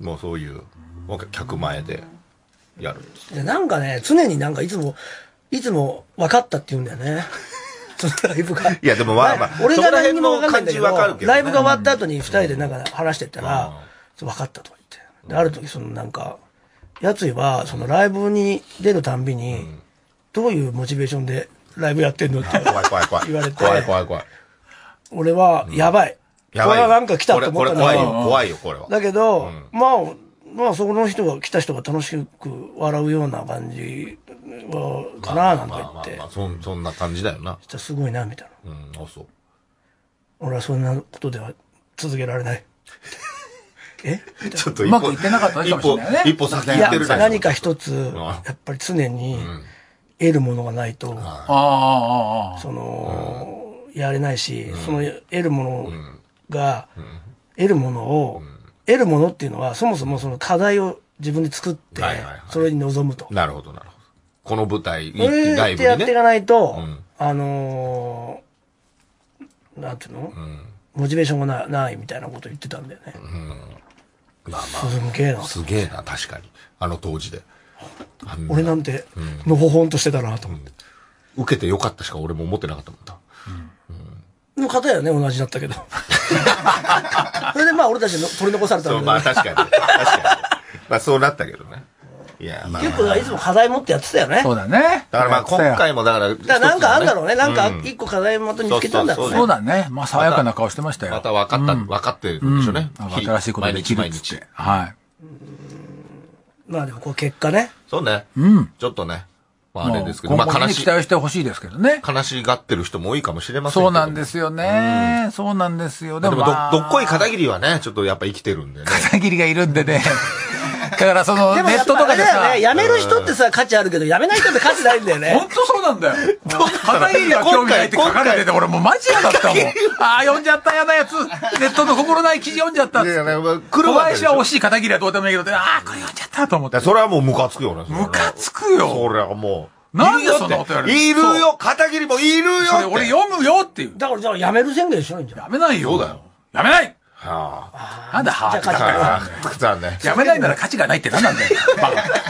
もうそういう、客前でやる。 でなんかね、常になんかいつも、いつも分かったって言うんだよね。そのライブが。 いやでもまあまあ、 俺が何にも分かんないんだけど、ライブが終わった後に二人でなんか話してったら、分かったとか言って。で、ある時そのなんか、やついは、そのライブに出るたんびに、どういうモチベーションでライブやってんのって言われて、 怖い怖い怖い。 俺は、やばい。これはなんか来たと思ったんだけど。怖いよ、怖いよ、これは。 だけど、まあ、まあそこの人が来た人が楽しく笑うような感じはかななんか言って、 まあまあまあ、そんそんな感じだよな。 すごいなみたいな。うん、あそう。 俺はそんなことでは続けられない。え？ ちょっとうまくいってなかったかもしれないね。 一歩先行ってる。 いや何か一つやっぱり常に得るものがないと、ああそのやれないし、その得るものが得るものを得るものっていうのは、そもそもその課題を自分で作って、それに臨むと。 なるほど、なるほど。この舞台、 ライブにね。それってやっていかないと、うん、あのー、なんていうの、うん、モチベーションがな い, ないみたいなこと言ってたんだよね。うん、まあまあ。すげえな。 すげえな、確かに。あの当時で。 俺なんて、のほほんとしてたなと思って、 うん。受けてよかったしか俺も思ってなかったもんな。 の方やね、同じだったけど。それでまあ俺たちの取り残されたんだけど、ね。そう、まあ確かに。確かに。まあそうなったけどね。いや、まあ。 結構いつも課題持ってやってたよね。 そうだね。 だからまあ今回もだから。だからなんかあんだろうね。なんか一個課題また見つけたんだろうね。 そうだね。まあ爽やかな顔してましたよ。 また分かった、分かってるんでしょうね。 新しいことできる毎日。はい。 まあでもこう結果ね。 そうね。うん。ちょっとね。まああれですけど、 まあ悲しい。期待してほしいですけどね。 悲しがってる人も多いかもしれませんけど。 そうなんですよね。そうなんですよ。 でも、どっこい片桐はね、ちょっとやっぱ生きてるんでね。 片桐がいるんでね。だからその、ネットとかでさ。 やめる人ってさ、価値あるけど、やめない人って価値ないんだよね。 本当そうなんだよ。片桐は興味ないって書かれてて、俺もうマジ嫌だったもん。ああ、読んじゃった嫌なやつ。ネットの心ない記事読んじゃった。小林は惜しい片桐はどうでもいいけど、ああ、これ読んじゃったと思って。 それはもうムカつくよね。 ムカつくよ。 それはもう。 なんでそんなことやるの？ いるよ、片桐もいるよそれ俺読むよっていう。 だからじゃあやめる宣言しないんじゃん。 やめないよ。 そうだよ。 やめないはあ。 なんだ、はあ。じゃあ価値がない。 やめないなら価値がないって何なんだよ。バカ。バカ。 エレ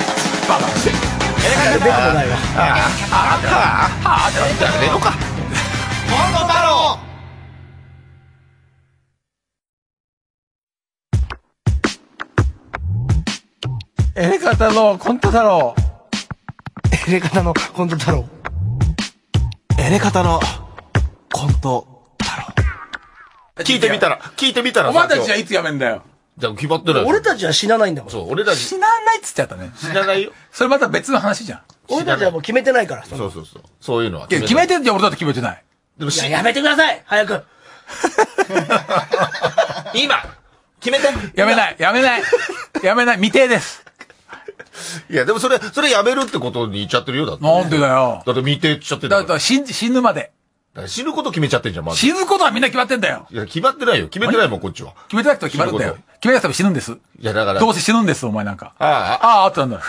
カタベッドもないわ。 はあ。はあ。はあ。じゃあ、寝ろか。本当だろうエレカタのコント太郎。 エレカタのコント太郎。 エレカタのコント太郎。聞いてみたら、聞いてみたらお前たちはいつやめんだよ。 じゃあ決まってる。 俺たちは死なないんだもん。 そう、俺たち。 死なないっつっちゃったね。 死なないよ。 それまた別の話じゃん。 俺たちはもう決めてないから。 そうそうそう。そういうのは。 決めてんじゃん、俺だって決めてない。 でもいや、やめてください早く今決めてやめないやめないやめない未定です。 いや、でもそれ、それやめるってことに言っちゃってるよ、だって。 なんでだよ。 だって未定って言っちゃってる。 だって死、死ぬまで。 死ぬこと決めちゃってんじゃん、まず。 死ぬことはみんな決まってんだよ。 いや、決まってないよ。決めてないもん、こっちは。 決めてなくても決まるんだよ。決めなくても死ぬんです。いや、だから。 どうせ死ぬんです、お前なんか。 ああ、 ああ、ってなんだ。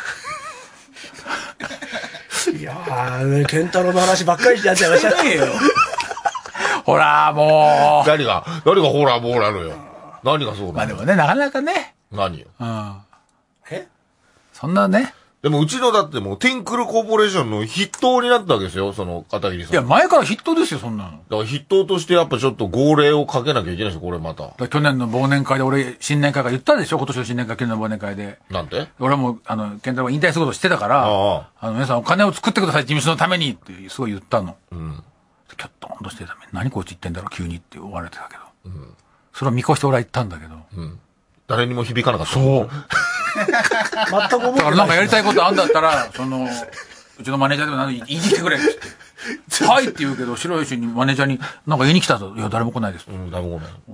いやー、ケンタロウの話ばっかりになっちゃいましたね。 ほら、もう。何が、何がほら、もうなのよ。何がそうなの。 まあでもね、なかなかね。 何よ。 うん。 えそんなね。 でもうちのだってもう、テンクルコーポレーションの筆頭になったわけですよ、その片桐さん。 いや、前から筆頭ですよ、そんなの。だから筆頭としてやっぱちょっと号令をかけなきゃいけないですよ、これまた。 去年の忘年会で俺、新年会が言ったでしょ、今年の新年会、去年の忘年会で。 なんて俺はもう、あの、ケンタロウが引退することしてたから、あああの、皆さんお金を作ってください、事務所のためにってすごい言ったの。うん。キャットンとしてために、何こいつ言ってんだろう、急にって言われてたけど。うん。それを見越して俺は言ったんだけど。うん。 誰にも響かなかった。 そう。 全く思ってない。 だからなんかやりたいことあんだったら、その、うちのマネージャーでも何言いに来てくれって。はいって言うけど、白石にマネージャーになんか言いに来たと。いや、誰も来ないです。 うん、誰も来ない。うん。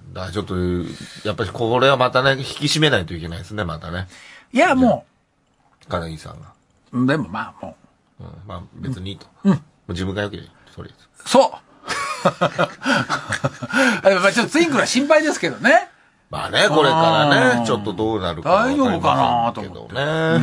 だからちょっと、やっぱりこれはまたね、引き締めないといけないですね、またね。 いや、もう。金井さんが。 でもまあ、もう。うん、まあ別にいいと。 うん。もう自分が良ければ、それです。 そうまあちょっとツインクルは心配ですけどね。 まあね、これからね、ちょっとどうなるか大丈夫かなと思って。 ね。うん、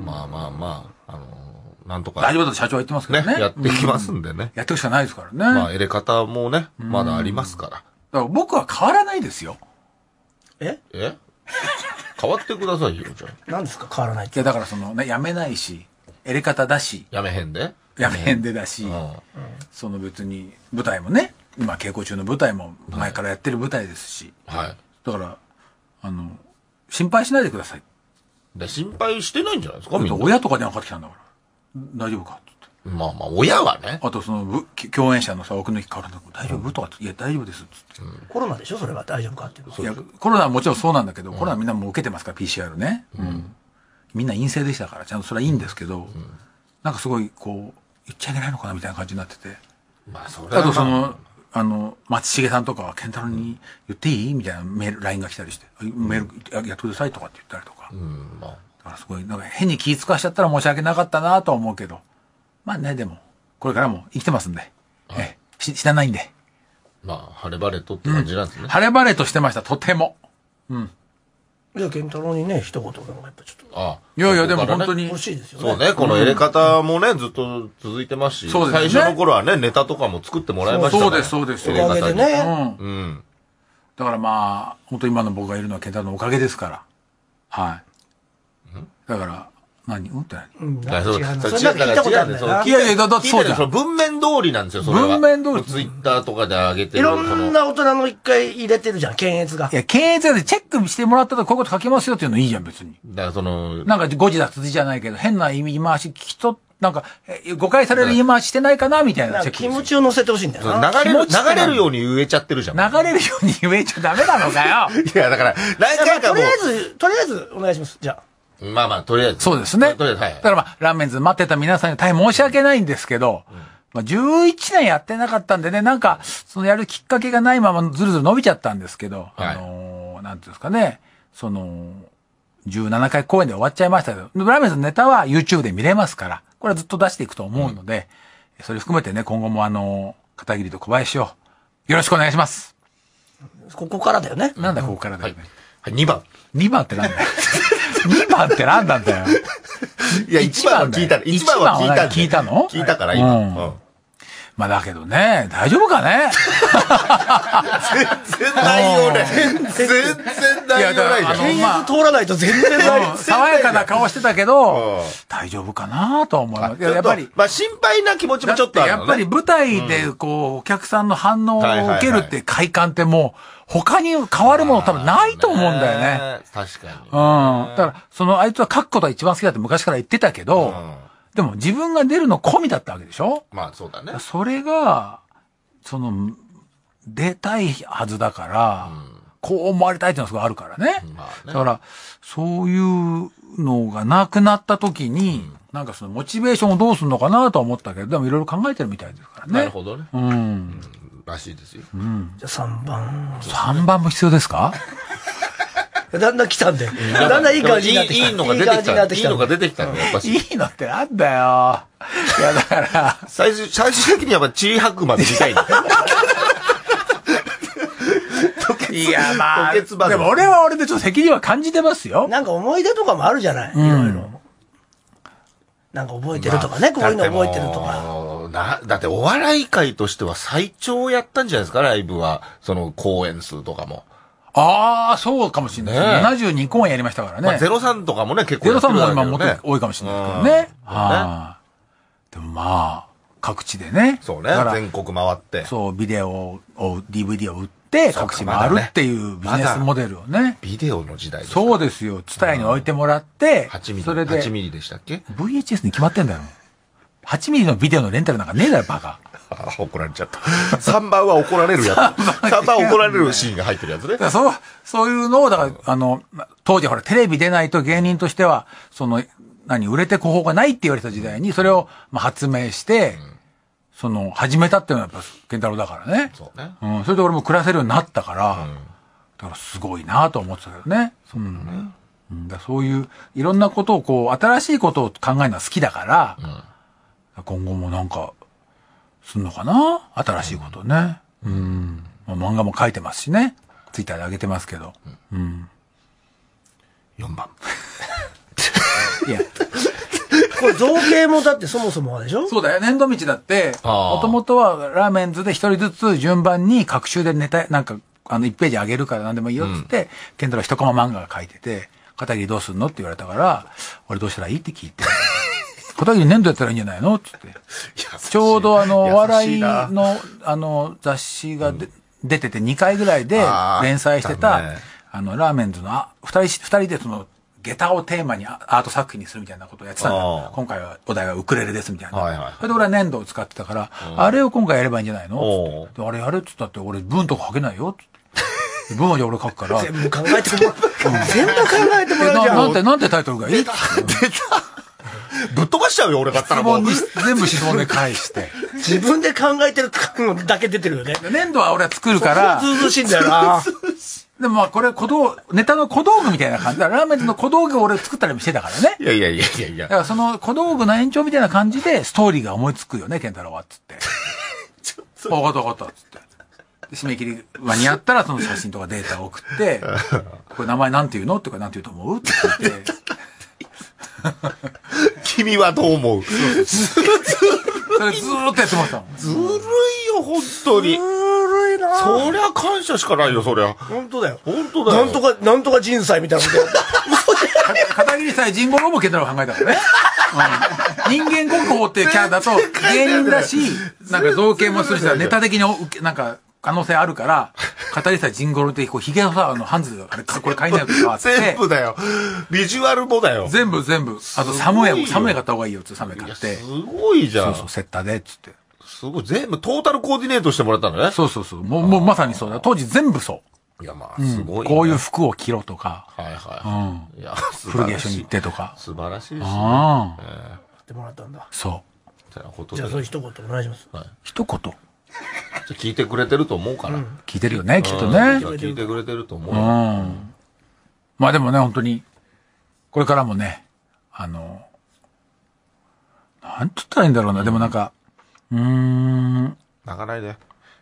まあまあまあ、あのー、なんとか。 大丈夫だと社長は言ってますけどね。 ねやっていきますんでね、うん。 やっていくしかないですからね。 まあ、入れ方もね、まだありますから。だから僕は変わらないですよ。 ええ変わってくださいよ、じゃあ。 何ですか変わらないって。 いや、だからそのね、やめないし、入れ方だし。 やめへんでやめへんでだし、うん、その別に舞台もね、今稽古中の舞台も前からやってる舞台ですし。 はい。 だから、あの、心配しないでください。 で心配してないんじゃないですかみんな。 親とか電話かかってきたんだから。大丈夫かって言って。まあまあ、親はね。 あとその、共演者のさ、奥抜きから大丈夫とかって、いや、大丈夫ですっつって、 うん。コロナでしょそれは大丈夫かっていう。 いや、コロナはもちろんそうなんだけど、うん、コロナみんなもう受けてますから、ピーシーアール ね。うん。みんな陰性でしたから、ちゃんとそれはいいんですけど、うん、なんかすごい、こう、言っちゃいけないのかなみたいな感じになってて。 まあ、それは。 あとその、あの、松重さんとかは、健太郎に言っていいみたいなメール、ライン が来たりして、メールやってくださいとかって言ったりとか。うん、まあ。だからすごい、なんか変に気遣わしちゃったら申し訳なかったなとは思うけど。まあね、でも、これからも生きてますんで。え、し、死なないんで。 まあ、晴れ晴れとって感じなんですね。 うん、晴れ晴れとしてました、とても。うん。 じゃあ、健太郎にね、一言でもやっぱちょっと。 ああ。 いやいや、でも本当に。 欲しいですよね。 そうね、この入れ方もね、ずっと続いてますし。そうですね。最初の頃はね、ネタとかも作ってもらいましたから。 そうです、そうです。 おかげでね。 うん。うん。だからまあ、本当今の僕がいるのは健太郎のおかげですから。はい。だから、何うんって何うん。 だからそう、 それなんか聞いたことあるんだよ。 いやいや、だってそうじゃん。 その文面通りなんですよ、それは。 文面通り。 ツイッターとかで上げてる。 いろんな大人の一回入れてるじゃん、検閲が。 いや、検閲でチェックしてもらったらこういうこと書けますよっていうのいいじゃん、別に。 だからその、 なんか誤字脱字じゃないけど、変な言い回し聞きと、なんか、誤解される言い回ししてないかなみたいなチェック。 気持ちを乗せてほしいんだよな。 流れる、流れるように言えちゃってるじゃん。 流れるように言えちゃダメなのかよ。 いや、だから、何回かもう。 とりあえず、とりあえずお願いします、じゃあ。 まあまあ、とりあえず。 そうですね。 とりあえず、はい。 だからまあ、ラーメンズ待ってた皆さんに大変申し訳ないんですけど、うん、まあ、じゅういちねんやってなかったんでね、なんか、そのやるきっかけがないままずるずる伸びちゃったんですけど、はい、あのー、なんていうんですかね、その、じゅうななかい公演で終わっちゃいましたけど、ラーメンズのネタは YouTube で見れますから、これはずっと出していくと思うので、うん、それ含めてね、今後もあの、片桐と小林を、よろしくお願いします。 ここからだよね。 なんだここからだよね。 はい、にばん。 にばんってなんだよ。にばんってなんなんだよ。 いや、いちばんは聞いたの。いちばんは聞いた聞いたの聞いたから、今。うん。 まあだけどね、大丈夫かね全然内容ね。全然内容ないじゃん。 検閲通らないと全然ない。 爽やかな顔してたけど、大丈夫かなと思います。やっぱり。 まあ心配な気持ちもちょっとあるやっぱり舞台でこう、お客さんの反応を受けるって快感ってもう、他に変わるもの多分ないと思うんだよね。 確かに。 うん。だから、そのあいつは書くことが一番好きだって昔から言ってたけど、でも自分が出るの込みだったわけでしょ？ まあそうだね。 それが、その、出たいはずだから、うん、こう思われたいっていうのがすごいあるからね。まあねだから、そういうのがなくなった時に、うん、なんかそのモチベーションをどうするのかなとは思ったけど、でもいろいろ考えてるみたいですからね。 なるほどね。 うん。うん、 らしいですよ。 うん。 じゃあさんばん。 さんばんも必要ですか？ だんだん来たんで。だんだんいい感じになってきた。 いいのが出てきた。いいのが出てきたの、やっぱし。 いいのってなんだよ。 いや、だから、 最終、最終的にはやっぱチリ吐くまで見たいんだ。 いや、まあ、でも俺は俺でちょっと責任は感じてますよ。 なんか思い出とかもあるじゃない、いろいろ。なんか覚えてるとかね、こういうの覚えてるとか。 な、だってお笑い界としては最長やったんじゃないですか、ライブは。その公演数とかも。 ああ、そうかもしれないですね。ななじゅうにこうえんやりましたからね。 まあ、ゼロさんとかもね、結構やってる、ね。ゼロさんも今もっと多いかもしれないですけどね。はい。でもまあ、各地でね。 そうね。全国回って。 そう、ビデオを、ディーブイディー を売って、各地回るっていうビジネスモデルをね。 ビデオの時代です。 そうですよ。ツタヤに置いてもらって、 はちミリ。 それで。 はちミリでしたっけブイエイチエス に決まってんだよ。はちミリのビデオのレンタルなんかねえだよ、バカ。 怒られちゃった。さんばんは怒られるやつ。さんばん怒られるシーンが入ってるやつね。 そう、そういうのを、だから、あの、当時ほら、テレビ出ないと芸人としては、その、何、売れてく方法がないって言われた時代に、それを、まあ、発明して、うん、その、始めたっていうのはやっぱ、健太郎だからね。 そうね。 うん、それで俺も暮らせるようになったから、うん、だからすごいなと思ってたけどね。そうね。うん、だそういう、いろんなことをこう、新しいことを考えるのは好きだから、うん、今後もなんか、すんのかな新しいことね。うん。まあ、漫画も書いてますしね。ツイッターで上げてますけど。うん。うん、 よんばん。 いや。これ造形もだってそもそもはでしょ？ そうだよ。年度道だって、もともとはラーメンズで一人ずつ順番に各週でネタ、なんか、あの、いちページ上げるから何でもいいよって言って、ケンタロウ一コマ漫画が書いてて、片桐どうすんのって言われたから、俺どうしたらいいって聞いて。片桐年度やったらいいんじゃないのって言って。ちょうどあの、お笑いの、あの、雑誌がで、うん、出ててにかいぐらいで連載してた、あ, ね、あの、ラーメンズの、あ、二人、二人でその、下駄をテーマにアート作品にするみたいなことをやってたんだよ。今回はお題はウクレレですみたいな。はいはい、それで俺は粘土を使ってたから、うん、あれを今回やればいいんじゃないのあれやれって言ったって俺文とか書けないよって。文はじゃあ俺書くから。 全部考えてもらう。全部考えてもらうじゃん。 なんて、なんてタイトルがいいぶっ飛ばしちゃうよ、俺だったらもう。 全部質問で返して。 自分で考えてるだけ出てるよね。 粘土は俺は作るから。 ずうずうしいんだよな。 でもまあこれ小道、ネタの小道具みたいな感じだ。ラーメンズの小道具を俺作ったりもしてたからね。 いやいやいやいやいや。 だからその小道具の延長みたいな感じでストーリーが思いつくよね、ケンタロウは。つって。わかったわかった。つって。締め切り間に合ったらその写真とかデータを送って、これ名前なんて言うのとかなんて言うと思うって聞いて。 君はどう思う？ それずーっとやってましたもん。 ずるいよ、本当に。ずるいな。そりゃ感謝しかないよ、そりゃ。 本当だよ。 本当だよ。 なんとか、なんとか人災みたいなこと。 片桐さえ人五郎もケンタロウ考えたからね。うん、人間国宝っていうキャラだと芸人だし、なんか造形もするしさ、ネタ的になんか可能性あるから、片桐さえ人五郎ってこうヒゲのさ、あのハンズであれこれ買いなよとかあって。 全部だよ。ビジュアルもだよ。 全部全部。あとサムエ、サムエ買った方がいいよってサムエ買って。 すごいじゃん。 そうそう、セッターでっつって。 すごい、全部トータルコーディネートしてもらったのね。 そうそうそう。もう、もうまさにそうだ。当時全部そう。 いや、まあ、すごい、ねうん。こういう服を着ろとか。 はいはい。 うん。いや、古着屋一緒に行ってとか。 素晴らしいですね。 ああ。やってもらったんだ。 そう。 じゃあ、じゃあ、その一言お願いします。はい。 一言。 じゃ聞いてくれてると思うから。うん、 聞いてるよね、きっとね。 聞いてくれてると思う。 うん。まあでもね、本当に、これからもね、あの、なんて言ったらいいんだろうな。でもなんか、うーん。 泣かないで。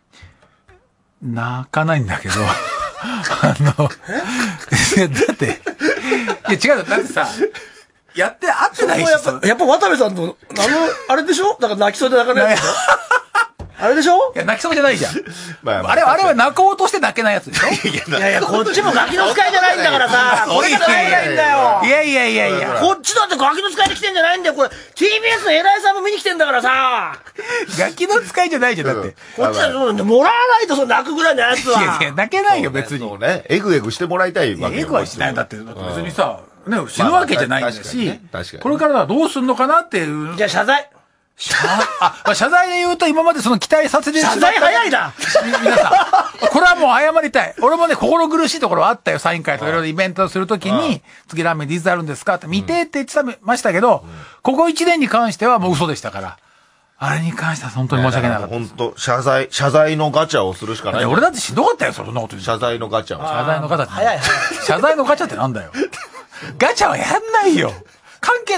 泣かないんだけど、あの、だって、いや違うだってさ、やって会ってないしやっぱ、やっぱ渡部さんと、あの、あれでしょだから泣きそうで泣かないやつでしょあれでしょいや、泣きそうじゃないじゃん。まあまあ、あれは、あれは泣こうとして泣けないやつでしょいやいや、こっちもガキの使いじゃないんだからさ、これが泣けないんだよ。 いやいやいやいや。 こっちだってガキの使いで来てんじゃないんだよ。これ、ティービーエス の偉いさんも見に来てんだからさ。 ガキの使いじゃないじゃん、だって。 こっちはそうなんだ。もらわないとそう泣くぐらいのやつは。 いやいや、泣けないよ、別に。 そうね。エグエグしてもらいたいわけ。 エグはしないんだって。別にさ、ね、死ぬわけじゃないんだし、これからはどうすんのかなっていう。 じゃあ謝罪。 謝、あ、謝罪で言うと今までその期待させて謝罪早いな皆さん。これはもう謝りたい。俺もね、心苦しいところはあったよ。サイン会とかいろいろイベントをするときに、次ラーメンでいつあるんですかって見てって言ってましたけど、ここいちねんに関してはもう嘘でしたから。あれに関しては本当に申し訳なかった。 本当謝罪、謝罪のガチャをするしかない。 俺だってしんどかったよ、そんなこと言う。謝罪のガチャを。 謝罪のガチャって。 早い早い。 謝罪のガチャってなんだよ。ガチャはやんないよ。関係ない。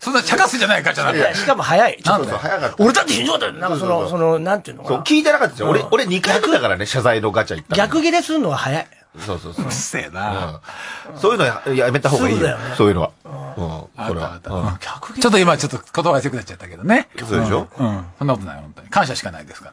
そんな茶化すんじゃないか、じゃなくて。 しかも早い。 なんだ早かった。 俺だってひどかった。なんかその、その、なんていうのかな。 そう、聞いてなかったですよ。俺、俺にかいめだからね、謝罪のガチャ行った。 逆切れするのは早い。 そうそうそう。 うっせえな。 そういうのやめた方がいいよ。そういうのは。うん。 これは。ちょっと今ちょっと言葉が強くなっちゃったけどね。 そうでしょ？ うん。そんなことない、本当に。感謝しかないですから。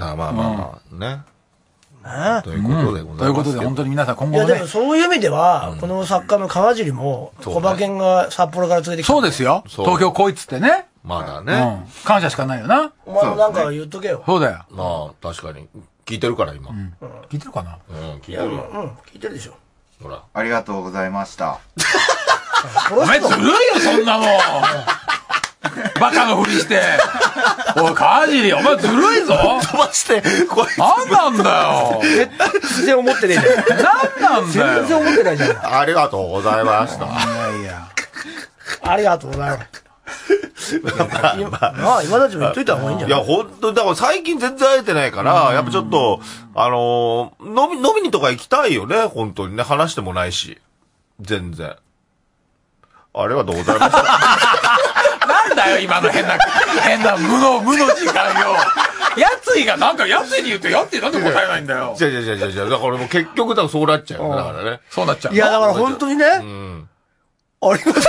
まあまあまあ、ね。ということでございます。 ということで、本当に皆さん今後もね。 いや、でもそういう意味では、この作家の川尻も、小馬犬が札幌から連れてきた。 そうですよ。東京来いっつってね。 まだね。 感謝しかないよな。 お前もなんか言っとけよ。 そうだよ。 まあ、確かに。聞いてるから、今。 聞いてるかな？ うん、聞いてるよ。 うん、聞いてるでしょ。 ほら。 ありがとうございました。 お前ずるいよ、そんなもん。バカのふりして。おい、川尻、お前ずるいぞ。 飛ばして、これ。 なんなんだよ。 全然思ってねえじゃん。 なんなんだよ。 全然思ってないじゃん。 ありがとうございました。いやいや。 ありがとうございます。まあ、まあ、今たちも言っといた方がいいんじゃない？ いや、本当に、だから最近全然会えてないから、やっぱちょっと、あのー、飲み、飲みにとか行きたいよね、本当にね。話してもないし。全然。ありがとうございました。 なんだよ、今の変な、変な無の、無の時間よ。やついがなんか、やついに言って、やついなんで答えないんだよ。 違う違う違う違う。だからもう結局、だからそうなっちゃうよ。だからね。 そうなっちゃう。 いや、だから本当にね。うん。ありがとう。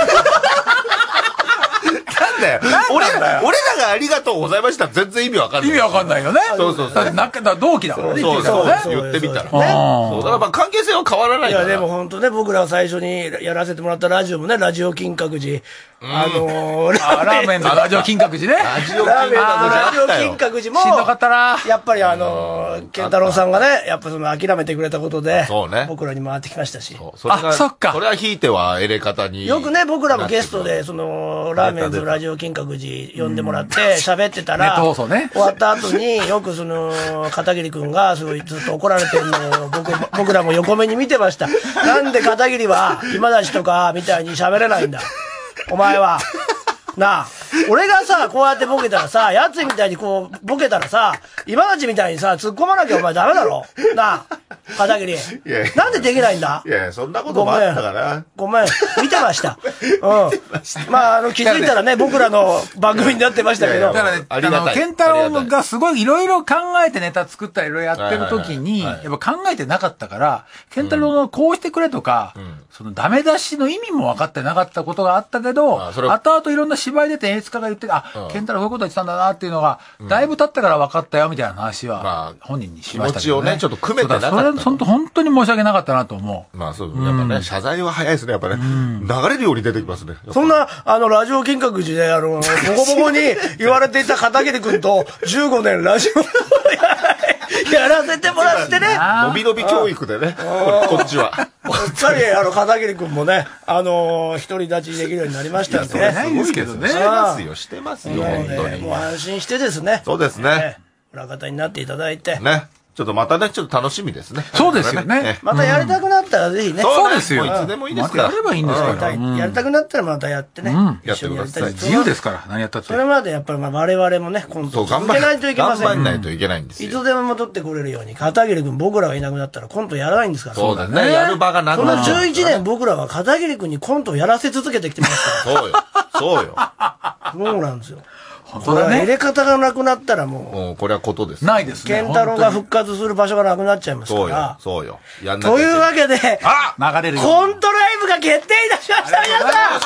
なんだよ。俺ら、俺らがありがとうございました。全然意味わかんない。 意味わかんないよね。 そうそうそう。 なんか、同期だからね。 そうそう。言ってみたら。そう。だからまあ関係性は変わらないから。 いや、でも本当ね、僕ら最初にやらせてもらったラジオもね、ラジオ金閣寺。あのー、ラーメンのラジオ金閣寺ね。 ラジオ金閣寺。 ラジオ金閣寺も、 しんどかったな。 やっぱりあの、健太郎さんがね、やっぱその諦めてくれたことで、 そうね。 僕らに回ってきましたし。 あ、そっか。 それは引いてはエレ方に。 よくね、僕らもゲストで、その、ラーメンズラジオ金閣寺呼んでもらって喋ってたら、終わった後によくその、片桐くんがすごいずっと怒られてるのを僕、僕らも横目に見てました。なんで片桐は今立ちとかみたいに喋れないんだ。お前は。なあ、俺がさ、こうやってボケたらさ、やつみたいにこう、ボケたらさ、今立ちみたいにさ、突っ込まなきゃお前ダメだろ。なあ、片桐。なんでできないんだ？ いやいや、そんなこともあったから。 ごめん、見てました。うん。まあ、あの、気づいたらね、僕らの番組になってましたけど。 だからね、あの、健太郎がすごいいろいろ考えてネタ作ったりいろいろやってる時に、やっぱ考えてなかったから、健太郎のこうしてくれとか、そのダメ出しの意味も分かってなかったことがあったけど、後々いろんな芝居出て演出家が言って、あ、健太郎こういうこと言ってたんだなっていうのが、だいぶ経ってから分かったよみたいな話は、本人にしましたけどね。 気持ちをね、ちょっと組めてなかった。 それは本当に申し訳なかったなと思う。 まあそう、やっぱね、謝罪は早いですね、やっぱね。流れるように出てきますね。 そんな、あの、ラジオ金閣寺で、あの、ボコボコに言われていた片桐くんと、じゅうごねんラジオやらせてもらってね。 伸び伸び教育でね、こっちは。 やっぱり、あの、片桐くんもね、あの、独り立ちできるようになりましたんでね。 ないんですけどね。 してますよ、してますよ、本当に。 もう安心してですね。 そうですね。 裏方になっていただいて。 ね。ちょっとまたね、ちょっと楽しみですね。 そうですよね。 またやりたくなったらぜひね。 そうですよ。 いつでもいいですから。 やればいいんですから。 やりたくなったらまたやってね。 やってください。 自由ですから、何やったって。 それまでやっぱり我々もね、コントを続けないといけません。 頑張らないといけないんですよ。 いつでも戻ってこれるように、片桐くん僕らがいなくなったらコントやらないんですから。 そうだね。やる場がなくなっちゃう。 このじゅういちねん僕らは片桐くんにコントをやらせ続けてきてますから。そうよ。そうよ。 そうなんですよ。これは入れ方がなくなったらもう。 もう、これはことですね。ないですね。 健太郎が復活する場所がなくなっちゃいますから。 そうよ。そうよ。 というわけで、 あ流れるよ。 コントライブが決定いたしました、皆さん。ありがとうございます。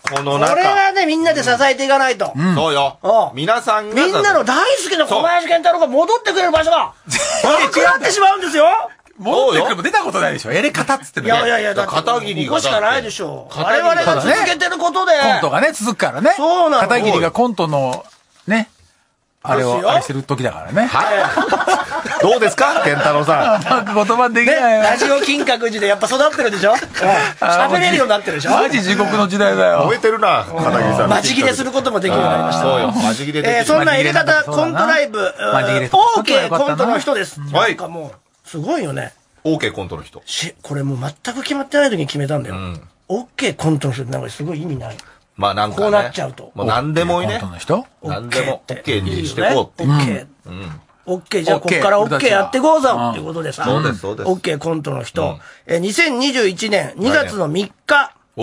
この中。 これはね、みんなで支えていかないと。 そうよ。皆さんが。 みんなの大好きな小林健太郎が戻ってくれる場所が、なくなってしまうんですよ。 戻ってくるも出たことないでしょ。やり方っつってね。いやいやいや、 だって片桐が。 ここしかないでしょ。我々が続けてることで。 コントがね、続くからね。 そうなの。 片桐がコントの、ね、あれを愛してる時だからね。 はい。どうですか健太郎さん。 なんか言葉できないよ。 ラジオ金閣寺でやっぱ育ってるでしょ。喋れるようになってるでしょ。 マジ地獄の時代だよ。 燃えてるな、片桐さん。 マジ切れすることもできるようになりました。 そうよ。マジ切れできる。 そんな入れ方コントライブ、オーケーコントの人です。なんかもう、すごいよね。 オーケー コントの人。 し、これもう全く決まってない時に決めたんだよ。オーケー コントの人ってなんかすごい意味ない。 まあなんかね。 こうなっちゃうと。 もう何でもいいね。 コントの人何でも OK にしてこうって。 オッケー。オッケー、じゃあこっから OK やっていこうぞっていうことでさ。 そうです、そうです。 オッケー コントの人。にせんにじゅういちねんにがつのみっか。 お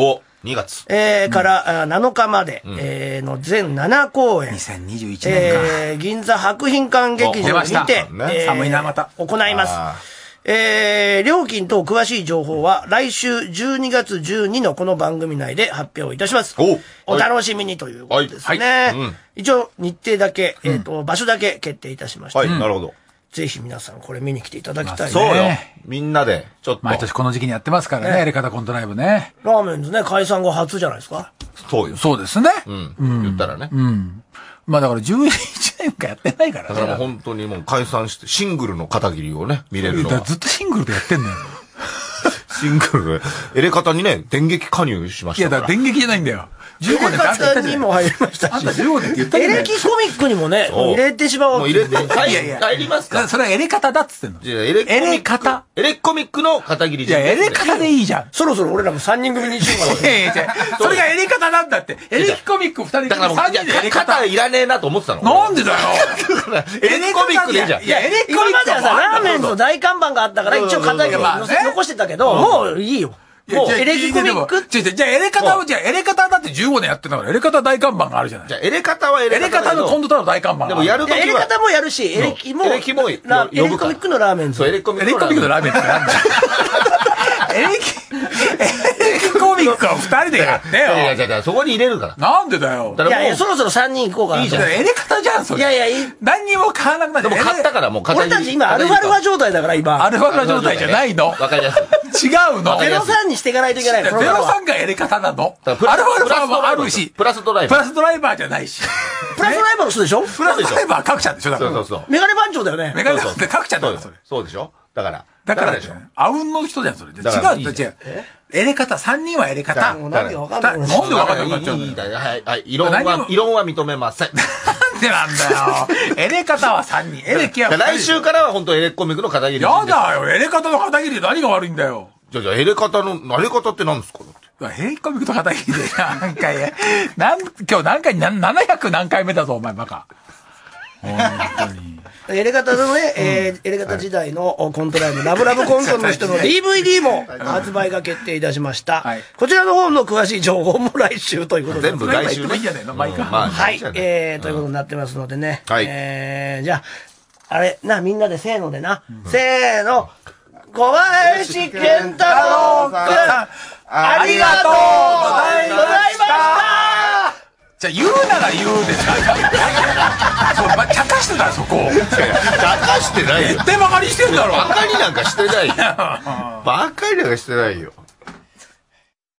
にがつ。 えー、からなのかまで、えー、の全ななこうえん。 にせんにじゅういちねんか。 えー、銀座博品館劇場にて、 えー、寒いな、また。 行います。えー、料金等詳しい情報は来週じゅうにがつじゅうにのこの番組内で発表いたします。お, お楽しみにということですね。はいはいうん、一応日程だけ、えっ、ー、と、うん、場所だけ決定いたしました。 はい、なるほど。 ぜひ皆さんこれ見に来ていただきたいね。 そうよ。みんなで、ちょっと。 毎年この時期にやってますからね、やり方コントライブね。 ラーメンズね、解散後初じゃないですか。 そうよ。 そうですね。 うん。うん、言ったらね。 うん。まあだからじゅういちねんかやってないからね。 だからもう本当にもう解散して、シングルの片桐をね、見れるのは。 ずっとシングルでやってんのよ。 シングルで、エレカタにね、電撃加入しましたから。 いや、だから電撃じゃないんだよ。じゅうごねんってあんた言ったじゃん。 にも入りましたし。 あんたじゅうごねんって言ったじゃん。 エレキコミックにもね、入れてしまおう。 もう入れて、 いやいや、 帰りますか。 それはエレカタだっつってんの。 いや、エレエレカタ。 エレコミックの片桐。 いや、エレカタでいいじゃん。 そろそろ俺らもさんにん組にしようかな。 いやいや、それがエレカタなんだって。エレキコミックふたり組さんにんでエレカタ。 いらねえなと思ってたの。 なんでだよ。 エレコミックでいいじゃん。 いや、エレコミック今まではさ、ラーメンの大看板があったから一応片桐残してたけど、もういいよ。もうエレキコミックじゃあエレカタを、じゃあエレカタだってじゅうごねんやってんだから、エレカタ大看板があるじゃない。 じゃあエレカタはエレカタ。 エレカタのコントタの大看板。 でもやるときは。 エレカタもやるし、エレキも。 エレキも、エレコミックのラーメンズ。 そう、エレコミックのラーメンズってなんだよ。エレキ、エレキコミックをふたりでやってよ。 いやいやいや、そこに入れるから。 なんでだよ。 いやいや、そろそろさんにん行こうかな。 いいじゃん。エレカタじゃん、それ。 いやいや、いい。 何にも買わなくなって。 でも買ったからもう俺たち今アルファルファ状態だから今。 アルファルファ状態じゃないの。 わかりやすい。違うの。 ゼロさんにしていかないといけない。 ゼロさんがエレカタなの。アルファルファもあるし。 プラスドライバー。 プラスドライバーじゃないし。 プラスドライバーの人でしょ。 プラスドライバー各社でしょ。だから。 そうそうそう。 メガネ番長だよね。 メガネ番長各社だよ、それ。 そうでしょ。だから。 だからでしょ。あうんの人じゃん、それ。違う、違う。エレカタ、さんにんはエレカタ。 なんでわかんない。 なんでわかんない。 いいだよ。はい、はい。異論は、異論は認めません。 なんでなんだよ。エレカタはさんにん。エレキは来週からは本当エレコミックの片桐。 やだよ。エレカタの片桐何が悪いんだよ。 じゃあ、じゃあ、エレカタの、エレカタって何ですかエレコミックと片桐で何回、なん、今日何回、なななひゃく何回目だぞ、お前バカ。本当に。 エレカタのね、えー、エレカタ時代のコントライブ、ラブラブコントの人の ディーブイディー も発売が決定いたしました。はい、こちらの方の詳しい情報も来週ということで。 全部来週ね。 いいんじゃないの毎回。 はい。えー、ということになってますのでね。はい。えー、じゃあ、あれ、な、みんなでせーのでな。うん、せーの。小林健太郎くん、ありがとうございましたじゃあ言うなら言うでさ。そう、ま、茶化してたらそこ。 茶化してないよ。 絶対バカにしてんだろ。 バカになんかしてないよ。バカになんかしてないよ。